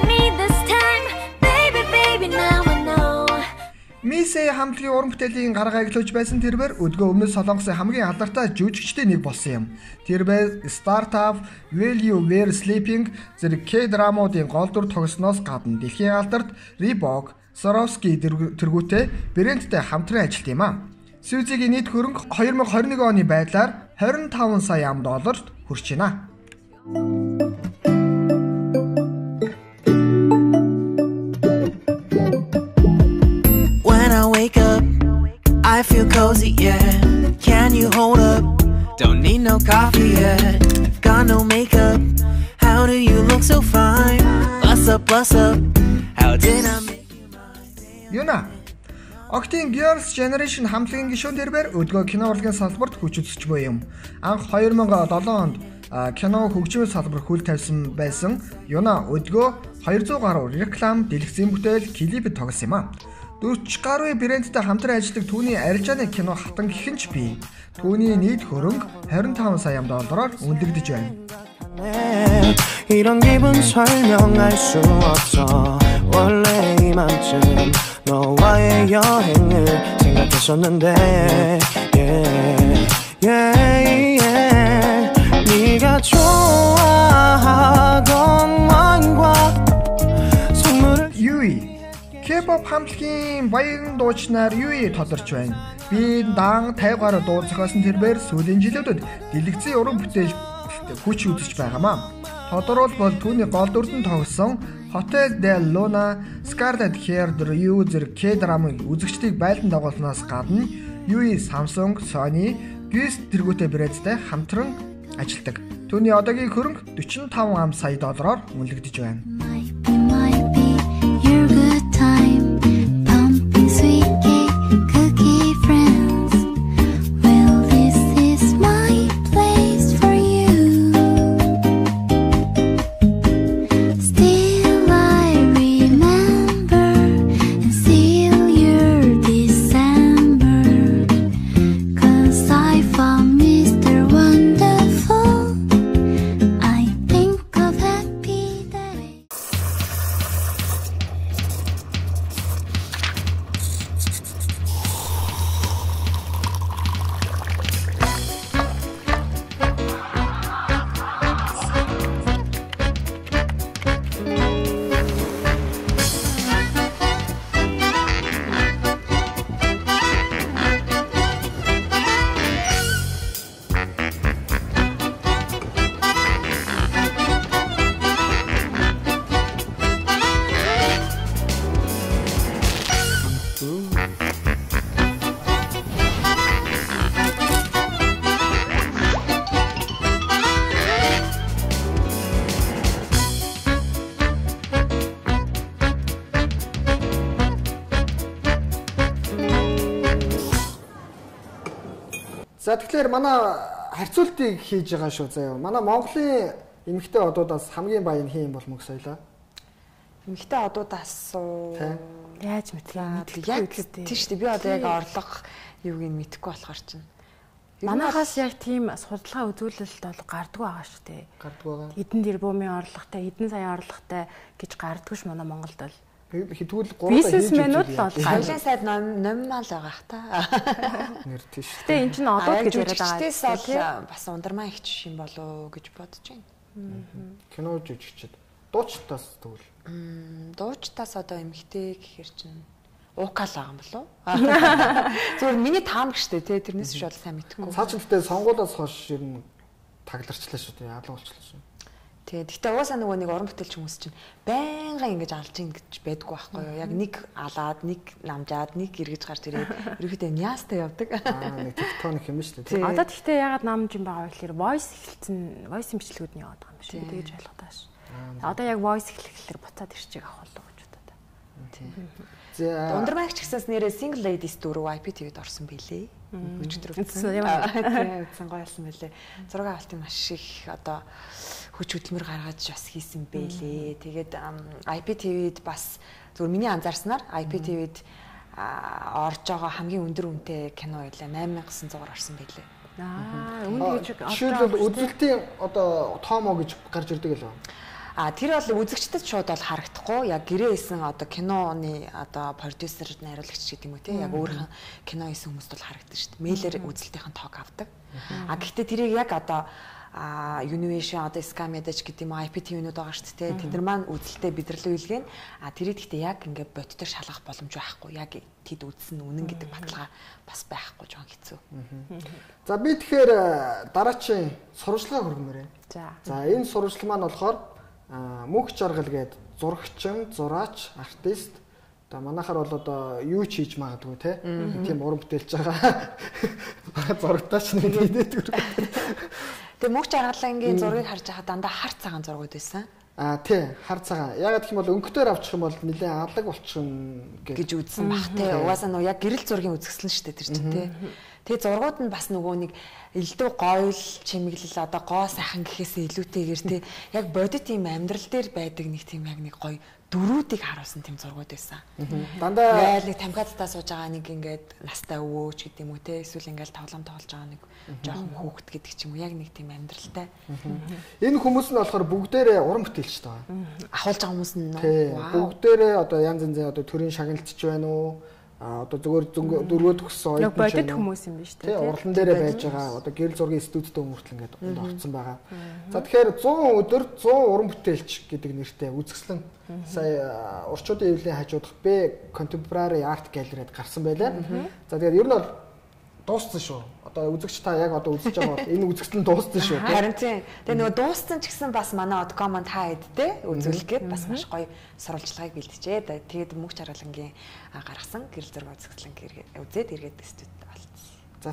[SPEAKER 2] Мисэ хамтлагийн уран бүтээлийн гараа аглуулж байсан тэрээр өдгөө өмнө Солонгосын хамгийн алдартай жүжигчдийн нэг болсон юм. Тэрээр Startup, Will You Wear Sleeping зэрэг K-драмуудын гол дүр тогсноос гадна дэлхийн алдарт Reebok, Swarovski тэргүүтээ брэндтэй хамтран ажилладаг юм а. Сүүзигийн нийт хөрөнгө twenty twenty-one оны байдлаар twenty-five сая долларт хүрч байна.
[SPEAKER 15] Wake up, I feel cozy, yeah. Can you hold up? Don't need no coffee yet. Got no makeup. How do you look so fine? Bust up, bust up. How did I make you mine?
[SPEAKER 2] Юна. Octane Girls Generation хамтлагийн гишүүн тэрээр өдгөө кино урлагийн салбарт хүч үзэж буй юм. Анх twenty oh seven онд кино хөгжмийн салбар хөл тавьсан байсан. Юна өдгөө two hundred гаруй реклам, дэлгэцийн бүтээл, клипэд тогсон юм а. forty гаруй брэндтэй хамтран ажилладаг түүний арилжааны кино хатан гихэнч бий. Түүний нийт хөрөнгө twenty-five сая доллараар үнэлэгдэж байна.
[SPEAKER 15] 이런 기분 설명할 수 없어. 원래 이맘쯤 너와의 여행을 생각했었는데 yeah, yeah, yeah. 네가 좋아하던 와인과 선물을
[SPEAKER 2] 유이 K-pop хамтлагийн баян дуучнаар Yui тодорч байна. Би дан fifty гаруй дуу зохиосон тэрээр сүүлийн жилүүдэд дэлгэцийн уран бүтээл хүч үзэж байгаамаа. Тодорхойлбол түүний гол дүрдэн тогсон Hotel del Luna, Scarlet Hair Drew зэрэг K-драмын үзэгчдийг байлдан дагуулснаас гадна Yui Samsung, Sony, Guess тэргүүтэй брэндтэй хамтран ажилладаг. Түүний одоогийн хөрөнгө forty-five сая доллараар үнэлэгдэж байна. За тэгэхээр манай харьцуултыг хийж байгаа шүү заяа. Манай Монголын эмэгтэй одуудаас хамгийн баян хин бол мөг соёлоо.
[SPEAKER 3] Эмэгтэй одуудаас уу
[SPEAKER 1] яаж мэдээ
[SPEAKER 3] яг тийш би одоо яг орлого юуг нь мэдэхгүй болохоор чинь.
[SPEAKER 1] Манайхаас яг тийм судалгаа үзүүлэлт бол гардгүй байгаа шүү дээ.
[SPEAKER 2] Гардгүй байгаа.
[SPEAKER 1] Хэдэн тэрбумын орлоготой, хэдэн сая орлоготой гэж гардгүй ш манай Монголд бол.
[SPEAKER 2] Хитгүүл гурван
[SPEAKER 1] бизнесмэнүүд л бол
[SPEAKER 3] соёлын сайд номинал байгаа х та.
[SPEAKER 2] Нэр тийш.
[SPEAKER 1] Гэтэ эн чинь одоо гэж яриад байгаа.
[SPEAKER 3] Тэс бол бас ундармаа их жиш юм болоо гэж бодож байна.
[SPEAKER 2] Кино жүжигчд дуучтаас тэгвэл.
[SPEAKER 3] Дуучтаас одоо эмэгтэй гэхэр чинь уукал байгаа юм болов уу? Зүгээр миний таамаг штэ тий тэрнээс ч бол сайн мэдхгүй.
[SPEAKER 2] Цаа ч гэдэг сонгуулиас хойш ер нь тагдарчлаа шүү дээ. Алга болчихлоо шүү.
[SPEAKER 3] Тий. Гэхдээ угаасаа нөгөө нэг уран бүтээлч хүмүүс чинь байнга ингэж алж ийн гэж байдгүй байхгүй юу? Яг нэг алаад, нэг намжаад, нэг эргэж гарч ирээд ерөөхдөө няастай явдаг.
[SPEAKER 2] Аа нэг тектоник юм шүү дээ.
[SPEAKER 1] Одоо тэгтээ ягаад намж юм байгаа вэ гэхээр voice эхэлсэн, voice имжлэгүүд нь яваад байгаа юм шиг тэгэж ойлгох тааш. Одоо яг voice эхлэхлээр буцаад ирчихэж байгаа болов гэж бодоод.
[SPEAKER 3] Тий. Ундармаагч гэсээс нэрээ Single Ladies дөрөв I P T V-д орсон билээ. Өчигдөр үзсэн. Тийм үзсэн гоёлсон билээ. Зураг авалтын маш их одоо хүч хөдөлмөр гаргаж бас хийсэн байлээ. Тэгээд I P T V-д бас зөвхөн миний анзаарснаар I P T V-д орж байгаа хамгийн өндөр үнэтэй кино байлаа. восемь мянган девятьсот орсон байлээ.
[SPEAKER 1] Аа, үнэ гэж
[SPEAKER 2] жишээлбэл үзэлтийн одоо тоомо гэж гарч ирдэг лөө.
[SPEAKER 3] А тэр бол үзэгчдэд шууд бол харагдахгүй. Яг гэрээ хийсэн одоо киноны одоо продюсер, найруулагч гэдэг юм уу те. Яг өөрийнх нь кино хийсэн хүмүүст бол харагддаг шүү дээ. Мэйлэр үзэлтийнхэн тоог авдаг. А гэхдээ тэрийг яг одоо а Univision одоо Sky Media гэдэг юм I P T V-нүүд байгаа шүү дээ. Тэд нар маань үзэлтэд бидэрлэн үйлгэн. А тэрийг гэхдээ яг ингээд бодитоор шалгах боломж байхгүй. Яг тэд үзсэн үнэн гэдэг баталгаа бас байхгүй жоон хэцүү.
[SPEAKER 2] За би тэгэхээр дараачийн сурвалжлага хүргэмээр.
[SPEAKER 3] За.
[SPEAKER 2] За энэ сурвалжлал маань болохоор мөнх жаргал гээд зурагчин, зураач, артист одоо манайхаар бол одоо юу ч хийж магадгүй те. Тийм уран бүтээлч байгаа. Зурагтаач нэг хийдэг.
[SPEAKER 3] Тэгээ мөнх жаргалангийн зургийг харж байхад дандаа хар цагаан зургууд байсан.
[SPEAKER 2] Аа тий, хар цагаан. Яг гэх юм бол өнгөтөр авчих юм бол нэлээд алаг болчихно
[SPEAKER 3] гэж үзсэн бах те. Угаасаа нөгөө яг гэрэл зургийн үзэсгэлэн шүү дээ тэр чинь те. Тэгээ зургууд нь бас нөгөө нэг элдв гоёл чимэглэл одоо гоо сайхан гэхээсээ илүүтэйгээр те яг бодит тийм амьдрал дээр байдаг нэг тийм яг нэг гоё дөрүүдийг харуулсан тийм зургууд байсан.
[SPEAKER 2] Дандаа
[SPEAKER 3] нэг тамхиалтаа сууж байгаа нэг ингээд настай өвөөч гэдэг юм уу те эсвэл ингээд тоглоом тоглож байгаа нэг жоохон хүүхэд гэдэг ч юм уу яг нэг тийм амьдралтай.
[SPEAKER 2] Энэ хүмүүс нь болохоор бүгдээрээ уран бүтээлч таа.
[SPEAKER 3] Ахуулж байгаа хүмүүс нь
[SPEAKER 2] бүгдээрээ одоо янз янзын одоо төрийн шагналтч байна уу? А одоо зүгээр дөрвөө төгссөн
[SPEAKER 1] оюутан бодит хүмүүс юм биш үү?
[SPEAKER 2] Тий, урлан дээрээ байж байгаа. Одоо гэрэл зургийн студид өмөртөл ингээд огцсон байгаа. За тэгэхээр цуун өдөр цуун уран бүтээлч гэдэг нэртэй үзэсгэлэн сая орчуудын эвлэлийн хажуудах B Contemporary Art Gallery-д гарсан байлаа. За тэгэхээр ер нь бол дууссан шүү. Одоо үзэгч та яг одоо үзэж байгаа бол энэ үзэгдэл нь дууссан шүү.
[SPEAKER 3] Харин тийм. Тэгээ нөгөө дууссан ч гэсэн бас манай Odcom-д та эдтэй үзүүлгээд бас маш гоё сурвалжлагыг бэлтжээ. Тэгээд мөнх жаргалангийн гаргасан гэрэл зураг үзэсгэлэн үзээд эргээд студид болцсон.
[SPEAKER 2] За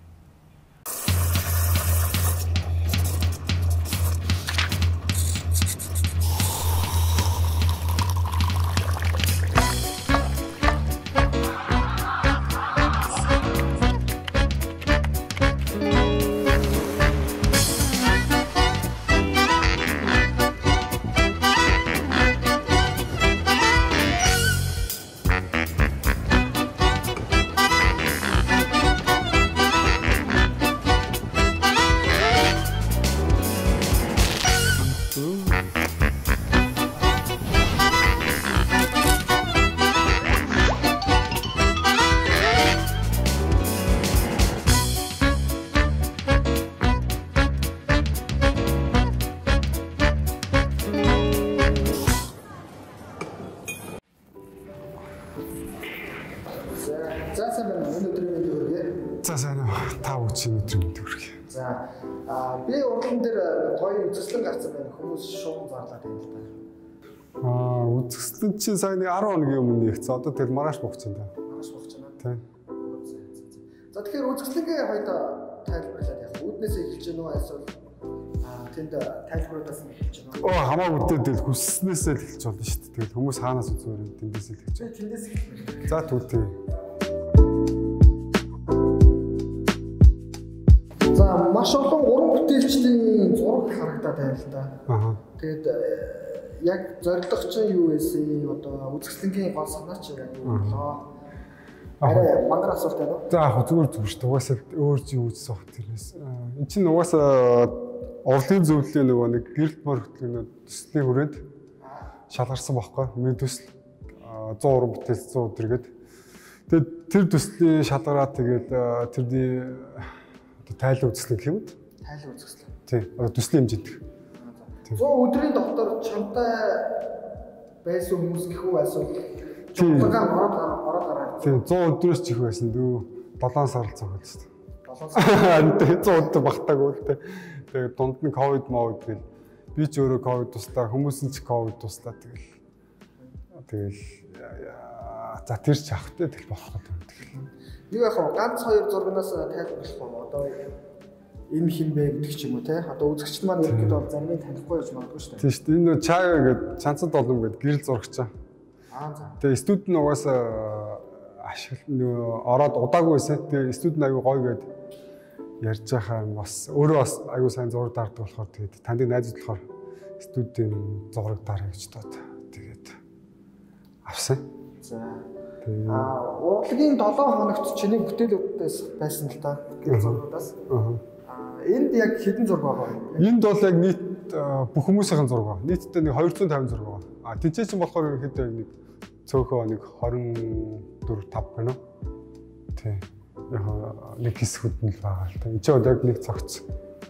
[SPEAKER 2] За а би уран дээр гоё үзэсгэлэн гарсан байна. Хүмүүс шугам зарлаад байна л да.
[SPEAKER 16] Аа үзэсгэлэн чинь сая нэг десять хоногийн өмнө нэгцсэн. Одоо тэр маргааш бохсон да.
[SPEAKER 2] Маргааш бохсон байна.
[SPEAKER 16] Тийм.
[SPEAKER 2] За тэгэхээр үзэсгэлэнгээ хоёроо тайлбарлаад яг үүднээсээ эхэлж гэнэ үү эсвэл аа тэнд тайлбаруудаас нь эхэлж гэнэ үү?
[SPEAKER 16] Оо хамаагүй үүдээ хүснээсээ л эхэлж болно шүү дээ. Тэгэл хүмүүс хаанаас үзүүрээ тэндээсээ л эхэлж.
[SPEAKER 2] Тэндээс эхэлж.
[SPEAKER 16] За тэгвэл тийм.
[SPEAKER 2] За маш олон уран бүтээлчдийн зураг харагдаад байна л да.
[SPEAKER 16] Аа.
[SPEAKER 2] Тэгээд яг зорилго чинь юу байсан? Одоо үзэсгэлэнгийн гол санаа чинь яг юу болоо? Арай мангар асуулт байна уу?
[SPEAKER 16] За яг зүгээр зүгээр шүү дээ. Угаасаа өөр зүйл үзсэн баг тэрнээс. Энд чинь угаасаа урлагийн зөвлөлийн нөгөө нэг гэрэлт мөрөгдлөг төслийн хүрээнд шалгарсан байхгүй. Миний төсөл сто уран бүтээл сто өдргээд. Тэгээд тэр төслийн шалгараад тэгээд тэрний одоо тайлан үзэсгэлэн гэх юм уу?
[SPEAKER 2] Тайлан үзэсгэлэн.
[SPEAKER 16] Тийм. Одоо төслийн хэмжээнд.
[SPEAKER 2] сто өдрийн доктор чамтай байсан хүмүүс гэх үү эсвэл жуулгаа ороод ороод гараад.
[SPEAKER 16] Тийм сто өдрөөс ч их байсан дөө долоон сар л цогцол шүү дээ. Тэгээд сто өдөр багтаагүй л дээ. Тэгээд дунд нь ковид мовид гэл би ч өөрөө ковид туслаа, хүмүүс нь ч ковид туслаа тэгэл. Тэгэл за тэр ч авахтай тэгэл болох юм тэгэл.
[SPEAKER 2] Юу яг ганц хоёр зургаас тайлбарлах юм одоо энэ хин бэ гэдэг ч юм уу те. Одоо үзэгчд маань ерөнхийдөө бол зарим нь танихгүй байж магадгүй шүү дээ.
[SPEAKER 16] Тийм шүү дээ. Энэ чаага гэдэг чанцад олон гэдэг гэрэл зурагчаа.
[SPEAKER 2] Аа за.
[SPEAKER 16] Тэгээ студид нь угаасаа ашигла нөө ороод удаагүй байсан. Тэгээ студид нь аягүй гоё гэдэг ярьж байхаа бас өөрөө бас аягүй сайн зураг даардаг болохоор тэгээд танд найзууд болохоор студийн зураг даарах гэж доод. Тэгээд авсан.
[SPEAKER 2] За. Аа урлагийн долоон хоногт чиний бүтээлүүдээс байсан л та. Гэр зургуудаас. Аа. Энд яг хэдэн зураг байгаа вэ?
[SPEAKER 16] Энд бол яг нийт бүх хүмүүсийн зураг байна. Нийтдээ нэг двести пенс зураг байна. А тэнцээ чинь болохоор ерөнхийдөө нэг цөөхөө нэг двадцать четыре five байна уу? Тий. Яг нэг хэсгүүд нь л байгаа л та. Энд чинь яг нэг цогц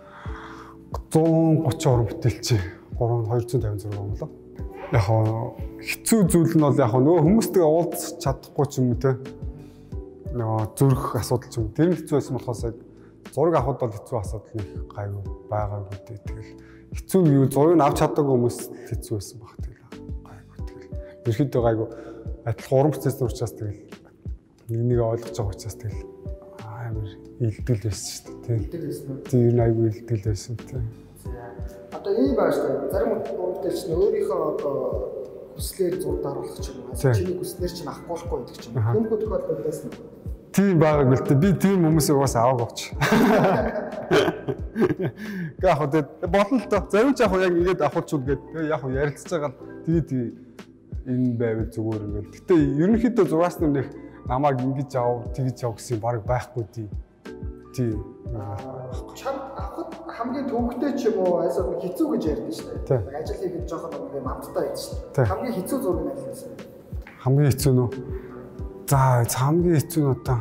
[SPEAKER 16] one thirty уран бүтээлч двести пенс зураг байна болоо. Яг хэцүү зүйл нь бол яг нөгөө хүмүүстэй уулзах чадахгүй ч юм уу те. Нөгөө зүрх асуудал ч юм. Тэр нь хэцүү байсан болохоос зураг авахд бол хэцүү асуудал нэг гайгүй байгаагүй дээ. Тэгэл хэцүү нь юу зургийг авч чадаагүй хүмүүс хэцүү байсан баг. Тэгэл гайгүй тэгэл. Ерхийдөө гайгүй адилхан уран бүтээлч учраас тэгэл нэг нэг ойлгож байгаа учраас тэгэл амар илтгэл байсан шүү дээ.
[SPEAKER 2] Илтгэл байсан уу?
[SPEAKER 16] Тийм ер нь айгүй илтгэл байсан тийм.
[SPEAKER 2] Одоо ийм байна шүү дээ. Зарим уран бүтээлч нь өөрийнхөө одоо хүслээр зураг даруулах ч юм уу. Чиний хүслээр чинь авахгүй болохгүй гэдэг ч юм уу. Юмхүү тохиолдол байсан уу?
[SPEAKER 16] Тийм байгаа гэл тэ би тийм хүмүүсийг бас аваагүй. Гэхдээ яг хөө болно л доо. Зарим ч яг яг ингэж авахчул гээд яг ярилцж байгаа л тэгээд энэ байвал зүгээр ингээл. Гэтэ ерөнхийдөө зураас нэг намайг ингэж ав, тэгж ав гэсэн баг байхгүй тий. Тий.
[SPEAKER 2] Чам авахд хамгийн төвөгтэй ч юм уу айсаа хэцүү гэж ярьдэн шүү дээ. Ажил хийгээд жоохон нэг амттай байж шүү дээ. Хамгийн хэцүү зураг нь аль вэ?
[SPEAKER 16] Хамгийн хэцүү нөө. За хамгийн хэцүү нь одоо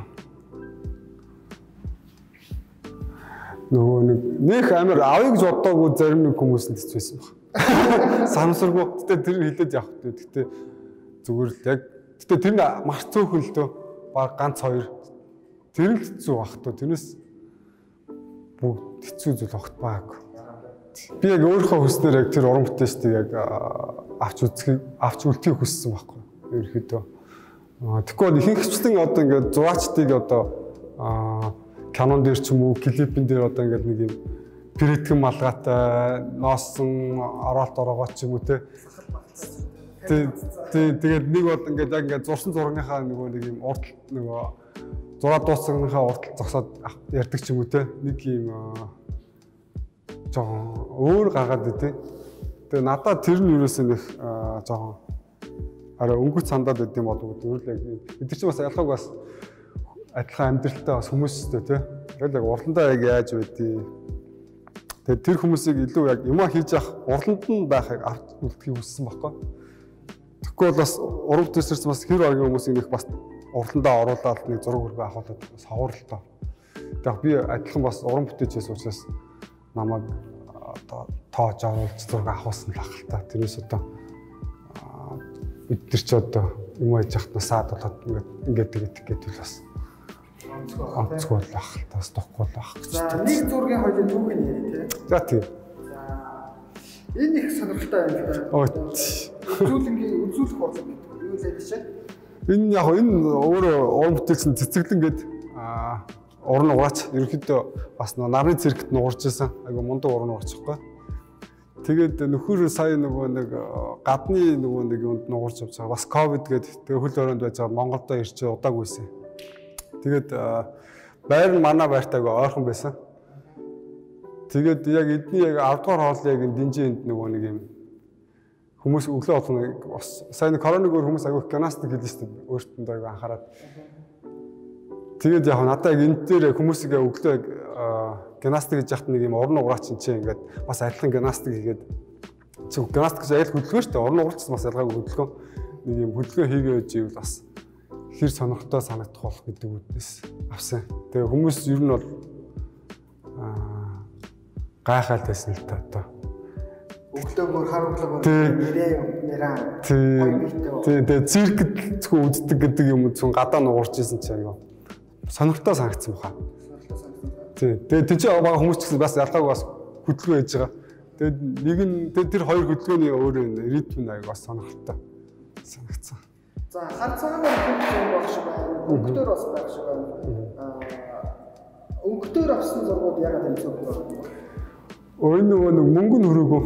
[SPEAKER 16] нөгөө нэг нөх амар авъя гэж бодоогүй зарим нэг хүмүүс нь хэцүү байсан баг. Санамсаргүй. Гэтэ тэр хилээд явах дээ. Гэтэ зүгээр л яг гэтэ тэр нь маш цөөхөн л дөө баг ганц хоёр тэр л хэцүү баг тоо. Тэрнээс бүгд хэцүү зүйл огт байгаагүй. Би яг өөрийнхөө хүснээр яг тэр уран бүтээлчдийг яг авч үзхийг авч үлдэхийг хүссэн байхгүй. Ерөнхийдөө тэгэхгүй ихэнх хвчлэн одоо ингээд зураачдыг одоо канон дээр ч юм уу клипэн дээр одоо ингээд нэг юм пирэтгэн малгайтай нооссон оролт ороогоо ч юм уу те. Тэгээд нэг бол ингээд яг ингээд зурсан зургийнхаа нөгөө нэг юм урд нөгөө зураг дуусгахынхаа урд зогсоод ярьдаг ч юм уу те. Нэг юм жоохон өөр гаргаад дээ. Тэгээ надад тэр нь юусэн нэг жоохон арай өнгөц сандаад байд юм болов уу гэвэл яг эдгээр чинь бас ялгааг бас адилхан амьдралтай бас хүмүүстэй тий. Тэгэл яг урландаа яг яаж байдгийг. Тэгээд тэр хүмүүсийг илүү яг юмаа хийж явах урланд нь байхыг авч үлдэхийг хүссэн байхгүй. Тэгэхгүй бол бас уран бүтээлчдээс бас хэр оргийн хүмүүсийг нэг бас урландаа оруулаад нэг зураг хөргөө авахулаад бас хавуурлаа. Тэгээд би адилхан бас уран бүтээлчээс учраас намайг одоо тоож оруулж зураг авахсан л ахaltaа. Тэрнээс одоо эдгээр ч одоо юм яаж яхад насаад болоод ингээд ингээд тэгээд гэдэг бас онцгой л ах л тас тохгүй л ах.
[SPEAKER 2] За нэг зургийн хоёрын түүх нь яа тий.
[SPEAKER 16] За тийм.
[SPEAKER 2] За энэ их сонирхолтой байна л да. Үзүүлэнгийн үзүүлэх бодлого гэдэг юу л байдаг чинь.
[SPEAKER 16] Энэ яг энэ өөрөө уран бүтээлсэн цэцэглэн гээд аа уран угаач ерөнхийдөө бас нарны цэрэгт нуурж исэн. Айгу мундаг уран угаач байхгүй. Тэгээд нөхөр сая нөгөө нэг гадны нөгөө нэг юунд нуурж авч байгаа. Бас ковид гээд тэгээ хөл өрөөнд байж байгаа Монголдо ирчээ удаагүй байсан. Тэгээд байр нь манай байртайгаа ойрхон байсан. Тэгээд яг эдний яг авд дугаар хоол яг динжээнд нөгөө нэг юм хүмүүс өглөө болгоно бас сайн короныг өөр хүмүүс агай гимнастик хийлээ шүү дээ. Өөртөө аяг анхаарат. Тэгээд яг надад яг энэ дээр хүмүүсийг өглөө гимнастик хийж яхад нэг юм уран уграач чинь ингээд бас адилхан гимнастик хийгээд чи гимнастик гэж айл хөдөлгөөн шүү дээ. Уран уграач бас ялгаагүй хөдөлгөөн. Нэг юм хөдөлгөөн хийгээ байж ивэл бас хэр сонирхолтой санагдах болох гэдэг үднэс авсан. Тэгээ хүмүүс ер нь бол аа гайхаад байсан л та одоо.
[SPEAKER 2] Өглөөгөр хар өглөөгөр нэрээ нэраа.
[SPEAKER 16] Тий. Тэгээ циркэд зөвхөн үздэг гэдэг юм зөвхөн гадаа нуурч ирсэн чинь аяа. Сонирхолтой санагдсан баха. Тий. Тэгээ тийч бага хүмүүс ч гэсэн бас ялгаагүй бас хөдөлгөөн хийж байгаа. Тэгээ нэг нь тэр хоёр хөдөлгөөний өөр ритм аяа бас сонирхолтой санагдсан.
[SPEAKER 2] За хар цагаан хөдөлгөөн болох шиг байна. Өнгөтөр бас байх шиг байна. Аа өнгөтөр авсан зургууд ягаад энэ цогт байна? Ой нөгөө нэг мөнгө нь хөрөөгөө.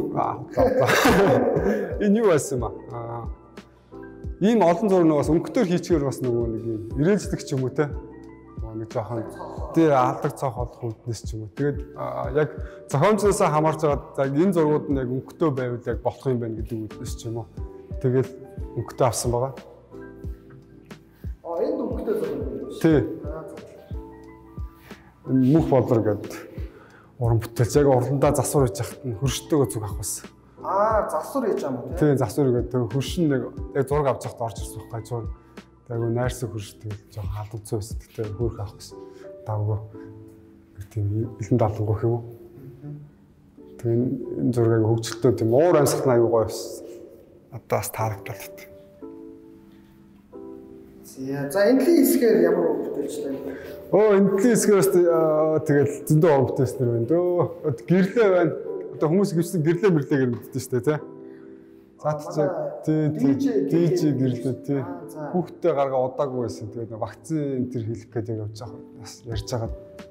[SPEAKER 2] Энэ юу байсан юм аа? Ийм олон зураг нэг бас өнгөтөр хийчихээр бас нөгөө нэг юм ирээлжлэх ч юм уу те. Нөгөө нэг жоохон тий алдаг цоох болох үднэс ч юм уу. Тэгээд яг зохиомжноосоо хамаарч байгаа яг энэ зургууд нь яг өнгөтөө байвал яг болох юм байна гэдэг үднэс ч юм уу. Тэгээд өнгөтөө авсан байгаа. А энэ өнгөтөө зураг юм шүү. Тий. Мөх болор гэдэг уран бүтээлч яг урландаа засвар хийж яхад нь хөрштэйгөө зүг авах байсан. Аа, засвар хийж байгаа юм тий. Тий, засвар гэдэг тэг хөршин нэг яг зураг авч яхад орж ирсэн байхгүй зураг. Тэгвэл найрсаг хөрштэй жоохон халдцсан байсан. Тэгтээ хөөрх авах гэсэн. Давгүй. Тийм илэн далангуй юм уу? Тэгээ энэ зургийг хөгжилтөө тийм уур амьсгал аягүй гоё байсан. Одоо бас таарагдал тат. За энэлийн хэсгээр ямар уран бүтээлчлээ? Оо энэлийн хэсгээр бас тэгэл зөндөө уран бүтээлчнэр байна дөө. Гэрлээ байна. Одоо хүмүүс гэрсэн гэрлээ мэрлээгээр мэддэж штэ тий. За тий диж гэрлээ тий. Хүүхдээ гаргаа удаагүй байсан. Тэгээд вакцин энэ төр хийх гэдэг явж байгаа. Бас ярьж байгаа.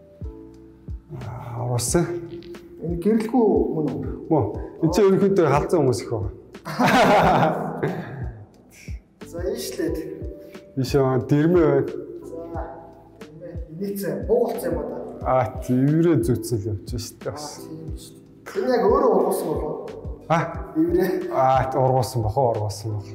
[SPEAKER 2] Аа уусаа. Энэ гэрлэхгүй мөн үү? Мөн. Энд чинь ерөнхийдөө халзан хүмүүс их байгаа. За ийшлээд. Ишээ дэрмээ байна. За инээцээ буугалцсан юм да. Аа тэрээ зүтсэл явж штэ бас. Тэр яг өөрөө ургуулсан болов уу? Аа иврээ. Аа ургуулсан бохоо ургуулсан бол.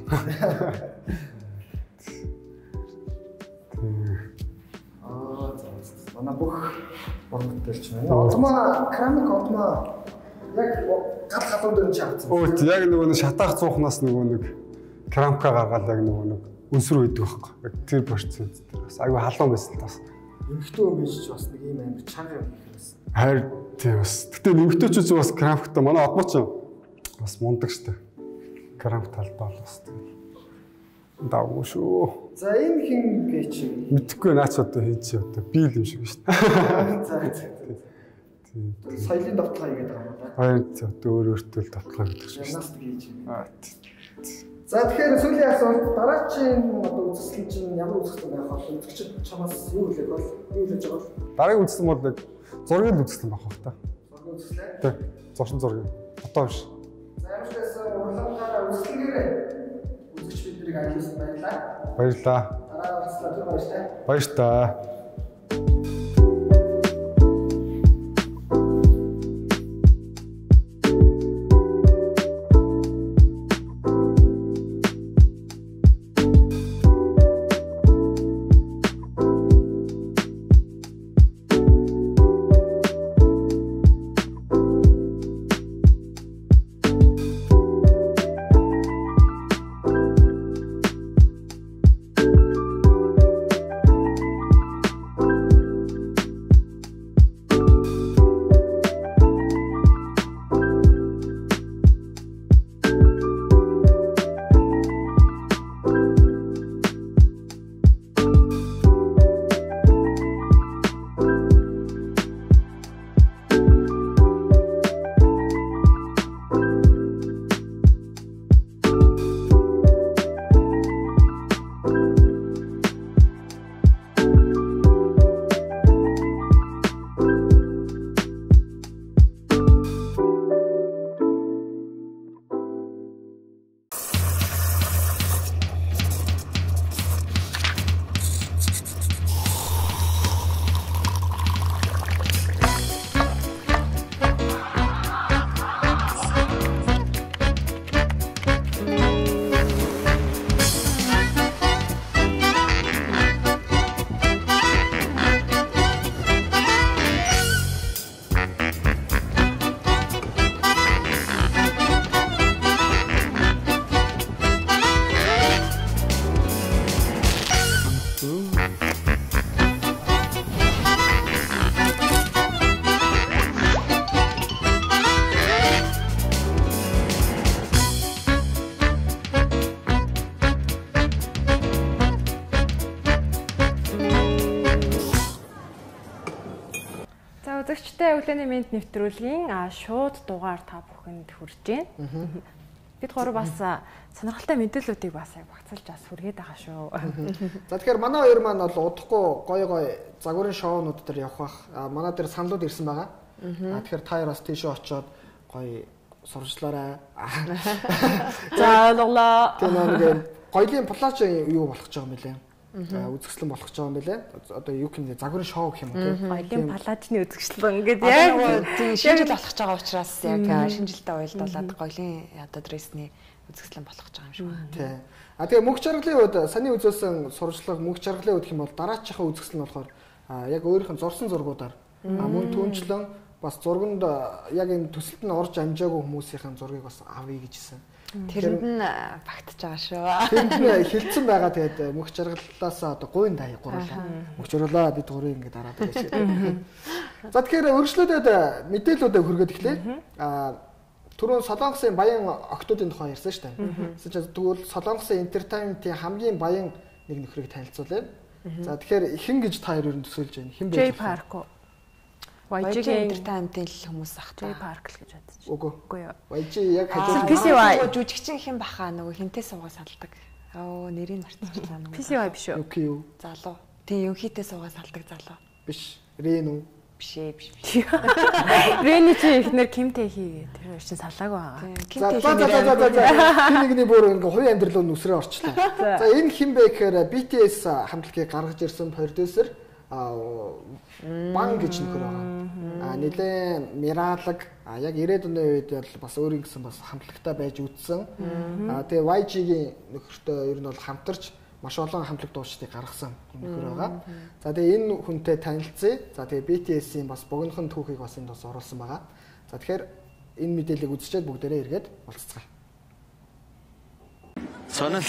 [SPEAKER 2] Аа за манай бүх уран бүтээлч байна. Одмоо керамик одмоо яг гал гадуур дээр чавцсан. Оо яг нөгөө шатаах цуухнаас нөгөө нэг керамика гаргаад яг нөгөө нэг өнсөр үйдэг байхгүй. Яг тэр борцсон дээр бас аюу халуун байсан л бас. Эмхтөө өмж ч бас нэг юм амир чанга юм байсан. Харин тийм бас. Гэтэ эмхтөөч ч бас керамиктай манай одмоо ч бас мундаг штэ. Керамик талбай бас тийм. Даагүй шүү. За энэ хин гээ чи мэдхгүй наач одоо хийж одоо би л юм шиг штэ. За за. Тийм. Соёлын давталгаа хийгээд байгаа юм байна. Харин одоо өөр өөртөө л давталгаа гэдэг шиг. Янаас хийж. Аа. За тэгэхээр сүүлийн асуулт дараагийн одоо үзэсгэлэн чинь ямар үзэсгэлэн байх вэ? Үзэгч чамаас юу хэлэх бол? Юу хэлж байгаа бол? Дараагийн үзэсгэлэн бол зургийн үзэсгэлэн байх байх та. Зургийн үзэсгэлэн? Тий. Зуршин зургийн. Фото биш. За ямарчаас урлагаараа үзэсгэлэнээрээ үзэгч биднийг айлуулсан баярлалаа. Баярлалаа. Дараа уулзлаа түр баяртай. Баяртай.
[SPEAKER 1] үзэгчтэй өглөөний мэнд нэвтрүүлгийн шууд дугаар та бүхэнд хүрж байна. Бид гурав бас сонирхолтой мэдээллүүдийг бас яг багцалж бас хүргээд байгаа шүү.
[SPEAKER 2] За тэгэхээр манай хоёр маань бол удахгүй гоё гоё загварын шоунууд дээр явах бах. Манай дээр саналууд ирсэн байгаа. А тэгэхээр та хоёр бас тийшээ очиод гоё сурчлаарай.
[SPEAKER 1] За ойлголоо.
[SPEAKER 2] Тэгээ гоёлын плаж юу болох гэж байгаа юм бэлээ. Үзэсгэлэн болох гэж байгаа юм бэлээ. Одоо юу гэмнэ загварын шоу гэх юм уу тийм.
[SPEAKER 1] Гоёлын плажны үзэсгэлэн ингээд яг
[SPEAKER 3] тийм шинжил болох гэж байгаа учраас яг шинжилтэй уялдуулаад гоёлын одоо дрессний үзэсгэлэн болох гэж байгаа юм шиг байна.
[SPEAKER 2] Тийм. А тэгээ мөнх жаргалын үед саний үзүүлсэн сурчлага мөнх жаргалын үед гэх юм бол дараачихаа үзэсгэлэн болохоор яг өөрийнх нь зурсан зургуудаар мөн түнчлэн бас зурганд яг энэ төсөлд нь орж амжаагүй хүмүүсийн зургийг бас авъя гэжсэн.
[SPEAKER 3] Тэрэнд нь багтж байгаа шүү.
[SPEAKER 2] Тэрэнд нь хилцэн байгаа тэгээд мөнх жаргалаас одоо гуйн даа гурлаа. Мөнх жаргалаа бид гурыг ингэ дараад байгаа. За тэгэхээр өргөжлөдөд мэдээлэлүүдээ хүргээд эхлэе. А түрүүн Солонгосын баян октоодын тухай ярьсан шүү дээ. Тэгвэл Солонгосын entertainment-ийн хамгийн баян нэг нөхрийг танилцуулъя. За тэгэхээр хэн гэж та хоёр ер нь төсөөлж байна? Хэн бэ?
[SPEAKER 1] Jay Park.
[SPEAKER 3] вай джи entertainment-ийн хүмүүс ах та.
[SPEAKER 1] Jay Park л гэж бодож.
[SPEAKER 2] Үгүй.
[SPEAKER 1] Үгүй юу.
[SPEAKER 2] вай джи яг хажуу.
[SPEAKER 1] пи си вай
[SPEAKER 3] жүжигчин хэн баха нөгөө хинтээ суугаа салдаг. Оо нэрийг мартчихлаа нөгөө.
[SPEAKER 1] пи си вай биш үү?
[SPEAKER 2] Окей юу.
[SPEAKER 3] Залуу. Тийм юнхитээ суугаа салдаг залуу.
[SPEAKER 2] Биш. Рен үү?
[SPEAKER 3] Биш ээ биш биш.
[SPEAKER 1] Рений чи ихнэр Кимтэй хийгээ. Тэр чинь салаагүй байгаа.
[SPEAKER 2] За за за за за. Нэгний бүр ингээ хувийн амьдрал руу нүсрээ орчлоо. За энэ хэн бэ гэхээр би ти эс хамтлагийг гаргаж ирсэн продюсер Бан гэж нөхөр байгаа. А нэлээ миралаг а яг ирээдүйн үед бол бас өөрийн гэсэн бас хамтлагтай байж үтсэн. А тэгээ вай джи-гийн нөхөртөө ер нь бол хамтарч маш олон хамтлаг дуучдыг гаргасан нөхөр байгаа. За тэгээ энэ хүнтэй танилцъя. За тэгээ би ти эс-ийн бас богинохон түүхийг бас энд бас оруулсан байгаа. За тэгэхээр энэ мэдээллийг үзчихээд бүгдээрээ эргээд уулзцгаая.
[SPEAKER 17] Сонол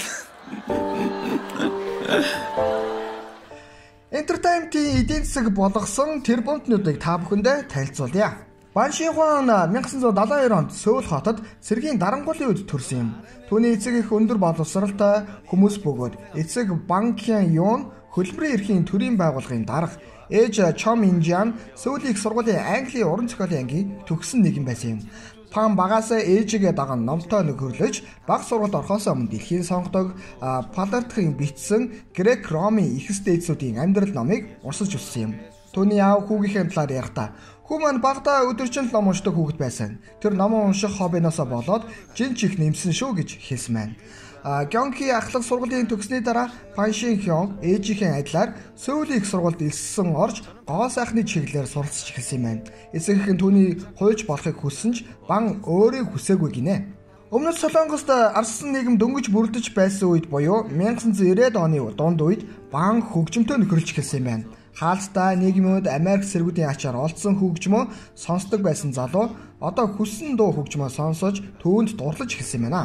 [SPEAKER 2] Entertainment-ийн эдийн засаг болгосон тэр бомтнуудыг та бүхэндээ танилцуулъя. Бан Шихуан 천구 даалгаван хоёр онд Сөүл хотод цэргийн дарангуулын үед төрсөн юм. Түүний эцэг их өндөр боловсралтай хүмүүс бөгөөд эцэг Бан Кян Юн хөлбөрийн эрхийн төрийн байгууллагын дарга, ээж Чом Инжан Сөүлийн их сургуулийн Английн уран зохиолын ангийн төгссөн нэгэн байсан юм. Пан багасаа ээжигээ даган номтой нөхөрлөж баг сургуульд орохоос өмнө дэлхийн сонгодог Палартхын бичсэн Грек Ромын их дэйцүүдийн амьдрал номыг уншиж өссөн юм. Түүний аав хүүгийнхээ талаар ярихдаа хүү маань багада өдөржин ном уншдаг хүүхэд байсан. Тэр номоо унших хоббиноосоо болоод жинч их нэмсэн шүү гэж хэлсэн байна. Гёнки ахлах сургуулийн төгссний дараа Пан Шинхён ээжийнхээ адилаар Сөүлийн их сургуульд элссэн орж гоо сайхны чиглэлээр суралцж эхэлсэн юм байна. Эцэг их нь түүний хуйж болохыг хүссэн ч Бан өөрөө хүсээгүй гинэ. Өмнөд Солонгост арслан нийгэм дөнгөж бүрдэж байсан үед буюу 천구 нирээд оны дунд үед Бан хөгжмөнтэй нөхөрлөж эхэлсэн юм байна. Хаалттай нийгмүүд Америк цэргүүдийн ачаар олдсон хөгжмөө сонсдог байсан залуу одоо хүссэн дуу хөгжмөө сонсож түүнд дурлаж эхэлсэн юм байна.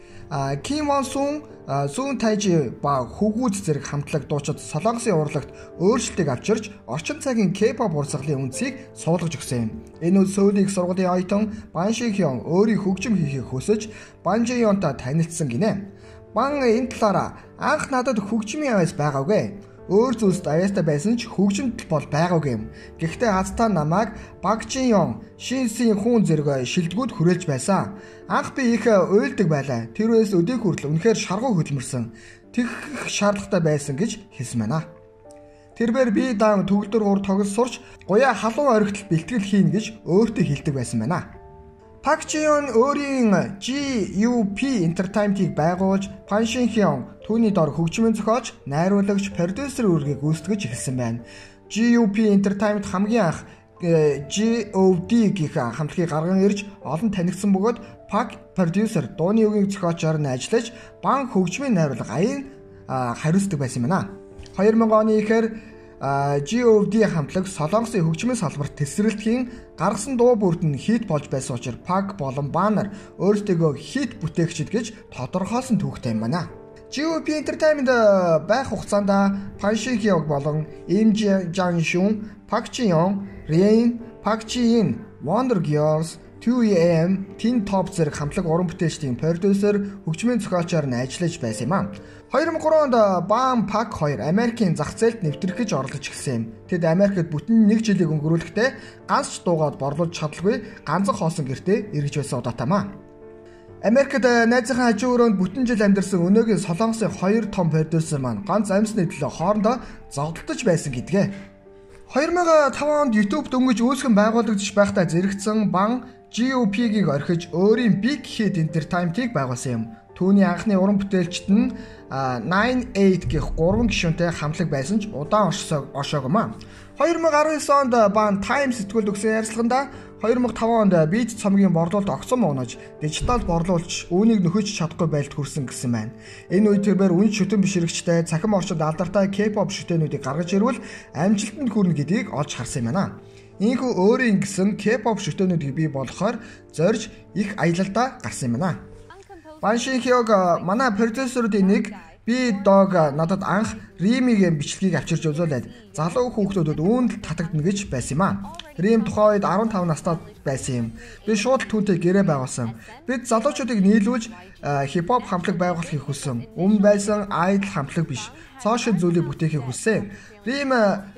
[SPEAKER 2] Ким Вон Сун, Сун Тайжи ба хөгүүд зэрэг хамтлаг дуучид Солонгосын урлагт өөрчлөлтийг авчирч орчин цагийн K-pop урсгалын үндсийг суулгаж өгсөн юм. Энэ үе Сөүлийн сургуулийн оюутан Бан Шихён өөрийн хөгжим хийхийг хүсэж Бан Жеёнтой танилцсан гинэ. Бан энэ талаараа анх надад хөгжмийн авьяас байгаагүй. Өөр зүйлс аяастай байсан ч хөгжимд бол байгаагүй юм. Гэхдээ хацтай намайг Баг Жин-ён Шинсийн хүн зэрэг шилдэгүүд хүрээлж байсан. Анх би их уйлдаг байлаа. Тэр үеэс өдөө хүртэл үнэхээр шаргуу хөдөлмөрсөн. Тэгэх шаардлагатай байсан гэж хэлсэн байна. Тэрээр би даан төгөлдөр гур тоглож сурч гуяа халуун орхитол бэлтгэл хийн гэж өөртөө хэлдэг байсан байна. Пак Жион өөрийн джи ю пи Entertainment-ийг байгуулж, Пан Шинхён түүний дор хөгжмийн зохиолч, найруулагч, продюсер үүргийг гүйцэтгэж эхэлсэн байна. джи ю пи Entertainment хамгийн анх джи о ди гэх хамтлагийг гарган ирж олон танигдсан бөгөөд Пак продюсер дууны үгийн зохиолчоор нь ажиллаж, Бан хөгжмийн найруулга аян хариуцдаг байсан юм байна. хоёр мянган оны ихэр джи о ди хамтлаг Солонгосын хөгжмийн салбарт тесрэлтхийн гаргасан дуу бүрд нь хит болж байсан учраас Пак болон Баннер өөрсдөө хит бүтээгчид гэж тодорхойлсон түүхтэй юм байна. джи о пи Entertainment байх хугацаанд Пан Шинхён болон Им Жан Шун, Пак Жиён, Рейн, Пак Жиин, Wonder Girls, two A M, Teen Top зэрэг хамтлаг уран бүтээлчдийн продюсер, хөгжмийн зохиолчоор нь ажиллаж байсан юм аа. two thousand three онд Bam Pak two Америкийн зах зээлд нэвтрэх гэж оролдож эхэлсэн юм. Тэд Америкт бүтэн нэг жилийг өнгөрүүлэхдээ ганц ч дуугаад борлуулж чадалгүй ганцхан хоосон гэртээ эргэж байсан удаатай маа. Америкт найзынхаа хажуу өрөөнд бүтэн жил амьдарсан өнөөгийн Солонгосын хоёр том продюсер маань ганц амьсны төлөө хоорондоо зогдолтож байсан гэдгээ. two thousand five онд YouTube дөнгөж үүсгэн байгуулагдаж байхдаа зэрэгцсэн Bang G O P-ийг орхиж өөрийн Big Hit Entertainment-ийг байгуулсан юм. Түүний анхны уран бүтээлчт нь nine eight гэх гурван гишүүнтэй хамтлаг байсан ч удаан оршоог маа. two thousand nineteen онд Bang Time сэтгүүлд өгсөн ярилцлаганда two thousand five онд Beat цомгийн борлуулалт огцом унаж, дижитал борлуулж үүнийг нөхөж чадахгүй байлд хүрсэн гэсэн байна. Энэ үед тэрээр үн шүтэн бишрэгчтэй цахим орчинд алдартай K-pop шүтээнүүдийг гаргаж ирвэл амжилтанд хүрнэ гэдгийг олж харсан юм байна. Ийхүү өөрийн гэсэн K-pop шүтээнүүдийг бий болгохоор зорж их аялалдаа гарсан юм байна. Бан Шинхёг манай продюсеруудын нэг би дог надад анх Римигийн бичлэгийг авчирч үзүүлээд залуу хүүхдүүдэд үүнд татагдана гэж байсан юм аа. Рим тухайн үед fifteen настай байсан юм. Би шууд түүнтэй гэрээ байгуулсан. Бид залуучуудыг нийлүүлж хип-хоп хамтлаг байгуулахыг хүссэн. Өмнө байсан idol хамтлаг биш. Цоошин зүйлийг бүтээхийг хүссэн. Рим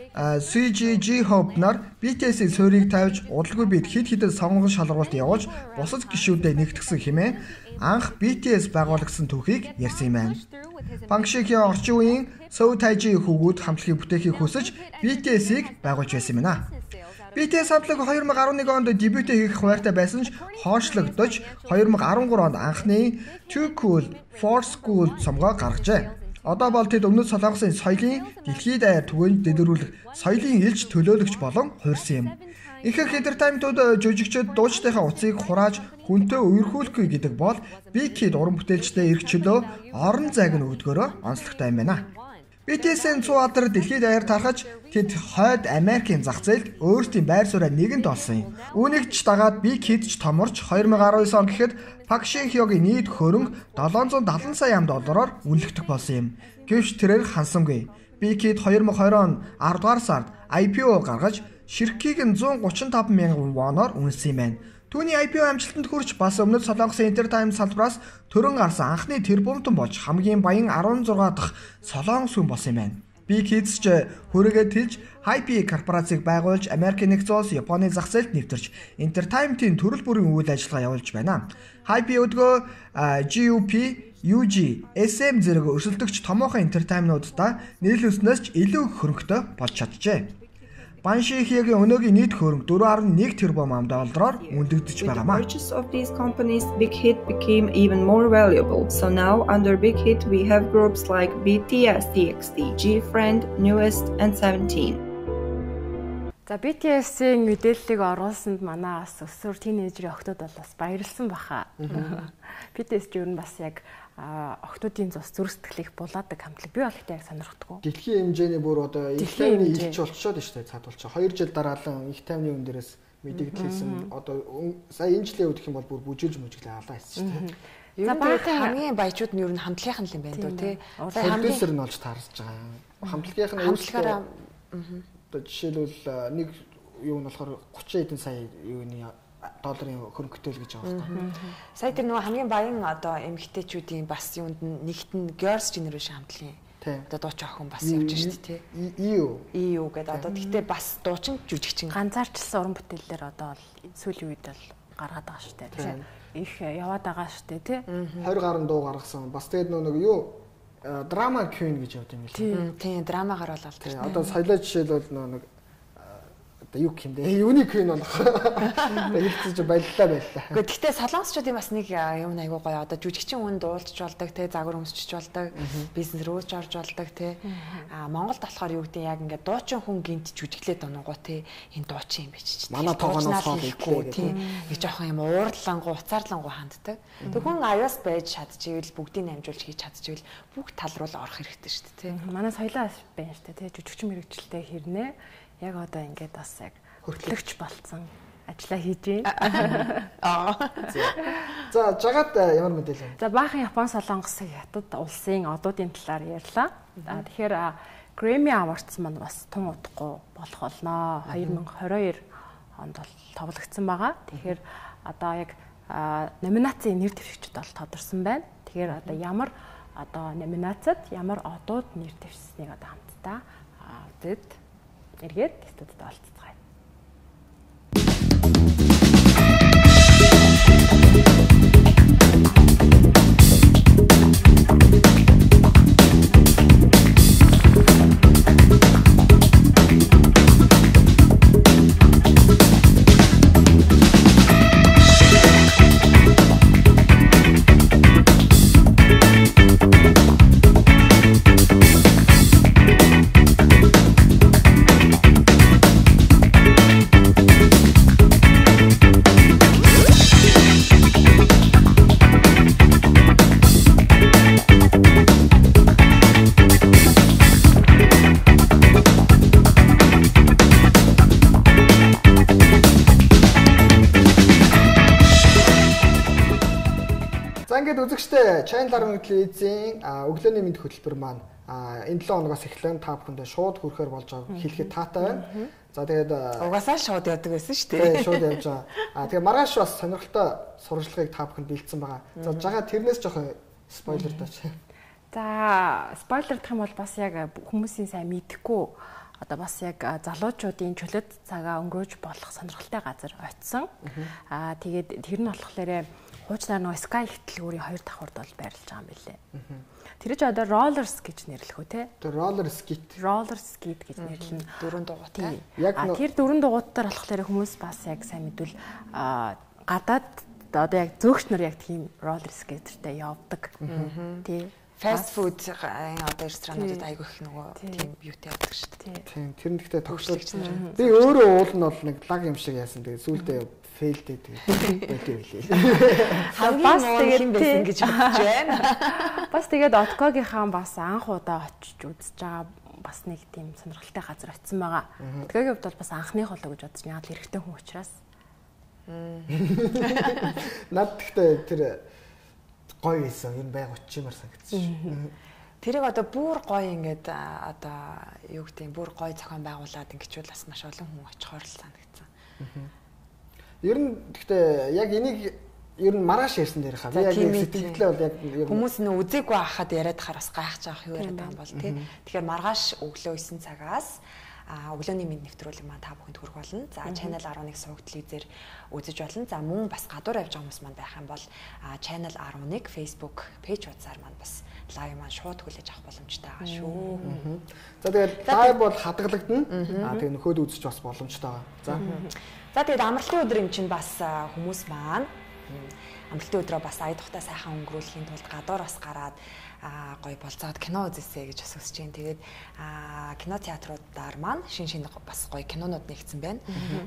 [SPEAKER 2] C G G Hope нар B T S-ийн суурийг тавьж удалгүй бид хид хідэн сонгон шалгуулалт явуулж бусад гишүүдэд нэгтгсэн хэмээн анх B T S байгуулагдсан түүхийг ярьсан юм байна. Bang Шинхё орчин үеийн Seoul Taiji хүүгүүд хамтлагийг бүтээхийг хүсэж B T S-ийг байгуулж байсан юм байна. B T S хамтлаг two thousand eleven онд дебют хийх хуваартай байсан ч хоошлогдож two thousand thirteen онд анхны Too Cool for School цомгоо гаргажээ. Одоо бол тэд өмнөд Солонгосын соёлын дэлхийд даяар түгээн дэлгэрүүлэх соёлын элч төлөөлөгч болон хуурсан юм. Ихэнх entertainment-ууд жүжигчид дуучдынхаа утсыг хурааж хүнтэй үерхүүлэхгүй гэдэг бол Big Hit уран бүтээлчтэй эрх чөлөө орон зайг нь өвдгөрөө онцлогтой юм байна. B T S-ийн цуу алдар дэлхийд даяар тархаж тэд хойд Америкийн зах зээлд өөрсдийн байр сууриа нэгэнд олсон юм. Үүнийг ч дагаад Big Hit ч томорч two thousand nineteen он гэхэд Park Shin-hyoгийн нийт хөрөнгө seven hundred seventy сая доллараар үнэлэгдэх болсон юм. Гэвч тэрээр хансангүй. Big Hit two thousand twenty он ten дугаар сард I P O гаргаж ширхгийг нь one hundred thirty-five мянган воноор үнэлсэн юм байна. Түүний I P O амжилтанд хүрч бас өмнөд Солонгосын entertainment салбараас төрөн гарсан анхны тэрбумтан болж хамгийн баян sixteen дахь солонгос хүн болсон юм байна. Big Hits ч хүрээгээ тэлж Hype корпорацийг байгуулж Америкийн нэгдсэн улс Японы зах зээлд нэвтэрч entertainment-ийн төрөл бүрийн үйл ажиллагаа явуулж байна. Hype өдгөө G O P, U G, S M зэрэг өрсөлдөгч томоохон entertainment-уудаа нийлүүлснээс ч илүү хөрөнгөтэй болж чаджээ. Bang Шинхёгийн өнөөгийн нийт хөрөнгө four point one тэрбум доллараар үнэлэгдэж байгаамаа.
[SPEAKER 17] With the purchase of these companies, Big Hit became even more valuable. So now, under Big Hit, we have groups like B T S T X T, G-Friend, Newest, and Seventeen.
[SPEAKER 1] За B T S-ийн мэдээллийг оруулсанд манай бас өсвөр тийнейжрийн охтууд бол бас баярлсан баха. B T S ч юу н бас яг охтуудын зус зүрх сэтгэлийг булаадаг хамтлаг. Би бол ихтэй яг сонирхдаггүй.
[SPEAKER 2] Дэлхийн хэмжээний бүр одоо их тайвны илч болчиход шүү дээ цаадуулчаа. two жил дараалан их тайвны өн дээрээс мэдэгдэлсэн одоо сая энэ жилийн үед гэх юм бол бүр бүжиглж мүжиглээ алаа хийсэн шүү дээ.
[SPEAKER 3] За багийн хамгийн баячууд нь ер нь хамтлагийнхан л юм байна дөө тий.
[SPEAKER 2] Сая продюсер нь болж таарч байгаа. Хамтлагийнх нь
[SPEAKER 3] хамтлагаараа
[SPEAKER 2] одоо жишээлбэл нэг юу нь болохоор thirty эдэн сая юуны долларын хөрөнгөтэй л гэж байгаа байна.
[SPEAKER 3] Сая тэр нөгөө хамгийн баян одоо эмэгтэйчүүдийн бас юунд нэгт нь Girls Generation хамтлагийн одоо дуучин охин бас явж шүү дээ тий.
[SPEAKER 2] E U
[SPEAKER 3] E U гэдэг одоо тэгтээ бас дуучин жүжигчин
[SPEAKER 1] ганцаарчлсан уран бүтээлээр одоо сүүлийн үед бол гаргаад байгаа шүү дээ тий. Их яваад байгаа шүү дээ тий.
[SPEAKER 2] twenty гаруй дуу гаргасан. Бас тэгээд нөгөө юу драма queen гэж явд юм
[SPEAKER 3] л. Тийм драмагаар болол
[SPEAKER 2] тий. Одоо соёлоо жишээлбэл нэг одоо юу юм бэ? Юуны queen болох. Тэгээд хэлчихэж баяллаа баяллаа.
[SPEAKER 3] Гэхдээ тэгтээ солонгосчуудын бас нэг юм айгуу гоё. Одоо жүжигчин хүн дуулж болдог те, загвар өмсчиж болдог, бизнес рүү ч орж болдог те. Аа Монголд болохоор юу гэдэг яг ингээд дуучин хүн гинт жүжиглээд ононгоо те. Энэ дуучин юм биш ч.
[SPEAKER 2] Манай тоогоноос
[SPEAKER 3] хийхгүй те. Нэг жоохон юм уурлангуу, уцаарлангуу ханддаг. Тэг хүн аяас байж чадчихвэл бүгдийг амжуулж хийж чадчихвэл бүх тал руу орох хэрэгтэй шүү дээ те.
[SPEAKER 1] Манай соёлоо байна шүү дээ те. Жүжигчин мэрэгчлээ хэрнээ яг одоо ингээд бас яг хөтлөгч болцсон ажиллаа хийж байна.
[SPEAKER 2] Аа. За, жагаад ямар мэдээлэл вэ?
[SPEAKER 1] За, баахан Япон солонгос хятад улсын одуудын талаар ярьлаа. За, тэгэхээр Grammy Awards маань бас тун удахгүй болох болно. twenty twenty-two онд бол тоглогдсон байгаа. Тэгэхээр одоо яг номинацийн нэр дэвшигчд бол тодорсон байна. Тэгэхээр одоо ямар одоо номинацид ямар одууд нэр дэвшсэнийг одоо хамтдаа үзээд эргээд студид олцгаая.
[SPEAKER 2] Үзэгчтэй Channel арван телевизийн өглөөний мэд хөтөлбөр маань энэ долоо хоногоос эхлэн та бүхэндээ шууд хүрэхээр болж байгааг хэлэхэд таатай байна. За тэгээд
[SPEAKER 3] угаасаа шууд явдаг байсан шүү дээ.
[SPEAKER 2] Тийм шууд явж байгаа. А тэгээд маргааш бас сонирхолтой сурвалжлагыг та бүхэнд бэлдсэн байгаа. За жагаа тэрнээс жоохон спойлер даач.
[SPEAKER 1] За спойлердах юм бол бас яг хүмүүсийн сайн мэдэхгүй одоо бас яг залуучуудын чөлөөт цагаа өнгөрөөж болох сонирхолтой газар очисон. Аа тэгээд тэр нь болохоор хуучнаар нөгөө Sky хөтөлбөрийн хоёр давхурд бол байрлаж байгаа юм билээ. Тэр чинь одоо Rollers гэж нэрлэх үү те?
[SPEAKER 2] Тэр Roller Skate.
[SPEAKER 1] Roller Skate гэж нэрлэнэ.
[SPEAKER 3] Дөрвөн дугуйтай.
[SPEAKER 1] А тэр дөрвөн дугуйтаар болохоор хүмүүс бас яг сайн мэдвэл гадаад одоо яг зөөгч нар яг тийм Roller Skater-тэй явдаг. Тий.
[SPEAKER 3] Fast food одоо ресторануудад айгүй их нөгөө тийм beauty авдаг шүү дээ.
[SPEAKER 2] Тийм. Тэр нь гэхдээ тогтолцож байна. Би өөрөө уул нь бол нэг лаг юм шиг яасан. Тэгээ сүүлдээ фейлдээ тэгээ бодё билээ.
[SPEAKER 3] Бас тэгээд юм байсан гэж бодож байна.
[SPEAKER 1] Бас тэгээд Откогийнхаа бас анх удаа очиж үзэж байгаа бас нэг тийм сонирхолтой газар очисон байгаа. Откогийн хувьд бол бас анхных болоо гэж бодож яагаад хэрэгтэй хүн учраас.
[SPEAKER 2] Над гэхдээ тэр гоё байсан. Ер нь байг очимаар санагдсан шүү.
[SPEAKER 3] Тэрийг одоо бүр гоё ингээд одоо юу гэдэг юм бүр гоё зохион байгуулад ингэчүүл бас маш олон хүн очихоор л санагдсан.
[SPEAKER 2] Ер нь гэхдээ яг энийг ер нь маргааш ярьсан дээр хаа. Би яг сэтгэлдээ бол яг
[SPEAKER 3] хүмүүс нөө үзээгүй байхад яриад хаар бас гайхаж байгаа юу яриад байгаа юм бол тий. Тэгэхээр маргааш өглөө9 цагаас а өглөөний мэд нэвтрүүлэг маань та бүхэнд хүрэх болно. За Channel арван нэг суваг телевизээр үзэж болно. За мөн бас гадуур явж байгаа хүмүүс маань байх юм бол Channel арван нэг Facebook пэйж хуудасаар маань бас лайв маань шууд хүлээж авах боломжтой байгаа шүү.
[SPEAKER 2] За тэгээд лайв бол хадгалагдана. А тэгээд нөхөд үзэж бас боломжтой байгаа. За.
[SPEAKER 3] За тэгээд амралтын өдөр юм чинь бас хүмүүс маань амралтын өдрөө бас ая тухтай сайхан өнгөрүүлэхийн тулд гадуур бас гараад а гоё болцоод кино үзээсэй гэж асууж чинь. Тэгээд а кино театруудаар маань шин шин бас гоё кинонууд нэгдсэн байна.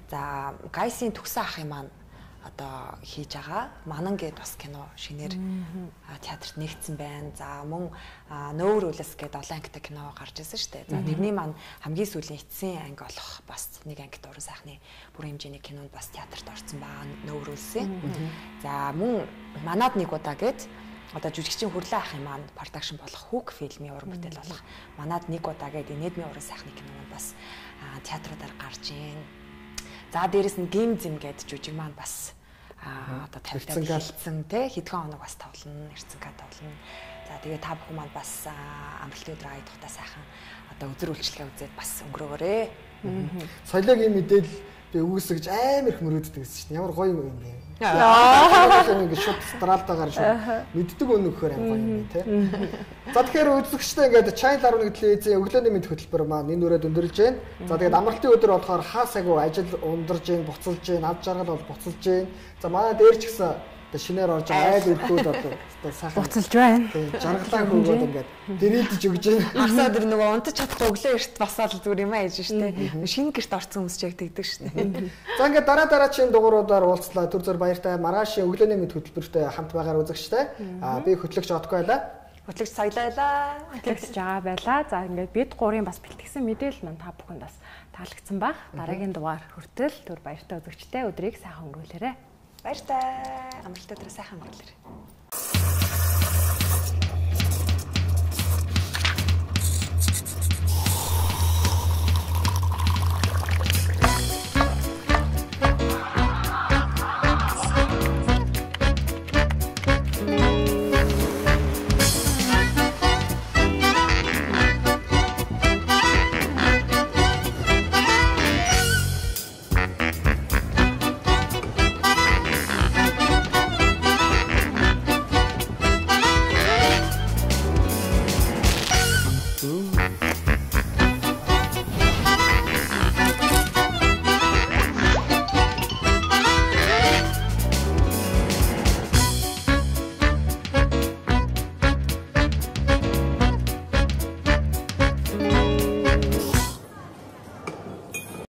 [SPEAKER 3] За Гайсийн төгсөн ахын маань одоо хийж байгаа Манан гэд бас кино шинээр театрт нэгдсэн байна. За мөн Нөөр үлэс гэд олон ангитай кино гарч ирсэн шүү дээ. За тэрний маань хамгийн сүүлийн эцсийн анги болох бас нэг ангит уран сайхны бүрэн хэмжээний кинонд бас театрт орсон байгаа Нөөр үлсэн. За мөн Манад нэг удаа гэд одоо жүжигчийн Хүрлээ ахын маань продакшн болох Хүүк фильмийн уран бүтээл болох Манад нэг удаа гэд Энэдмийн уран сайхны кино маань бас театруудаар гарч ийн. За дээрэс нь Гим Зим гэд жүжиг маань бас одоо тавьдаг хэлсэн те хэдхэн хоног бас тоглоно, эрцэнгээ тоглоно. За тэгээ та бүхэн маань бас амралтын өдөр ая тухтай сайхан одоо үзэр үйлчлэгээ үзээд бас өнгөрөөгөөрэй.
[SPEAKER 2] Соёлогийн мэдээлэл би үүсгэж амар их мөрөөддөг гэсэн чинь ямар гоё юм бэ? Яа. Ингээд шууд стралтаагаар шууд мэддэг өнө өгөхөр амар гоё юм те. За тэгэхээр үзэгчтэй ингээд Channel арван нэг телевизийн өглөөний мэд хөтөлбөр маань энэ үрээд өндөрлж байна. За тэгээд амралтын өдөр болохоор хаас агуу ажил ундарж гин, буцалж гин, ав жаргал бол буцалж гин. За манай дээр ч гэсэн шинээр орж байгаа айл өрхүүд одоо сайхан
[SPEAKER 1] буцалж байна.
[SPEAKER 2] Жаргалаа хөгөөд ингээд дэрэлдэж өгж байна.
[SPEAKER 3] Хасаа дэр нөгөө унтаж чадахгүй өглөө эрт басаал зүгээр юм аа хийж штэ. Шинэ гэрт орсон хүмүүс ч яг тэгдэг штэ.
[SPEAKER 2] За ингээд дараа дараачийн дугааруудаар уулзлаа. Түр зөр баяртай. Маргаашийн өглөөний мэд хөтөлбөртөө хамт байгаар үзэгчтэй. Аа би хөтлөгч Отко байлаа.
[SPEAKER 3] Хөтлөгч Соёлоо.
[SPEAKER 1] Хөтлөгч Жагаа байлаа. За ингээд бид гурийн бас бэлтгэсэн мэдээлэл маань та бүхэнд бас таалагдсан баг. Дараагийн дугаар хүртэл түр баяртай үзэгчтэй өдрийг сайхан өнгөрүүлээрэй.
[SPEAKER 3] Баяртай. Амралтын өдрөө сайхан өнгөрүүлээрэй.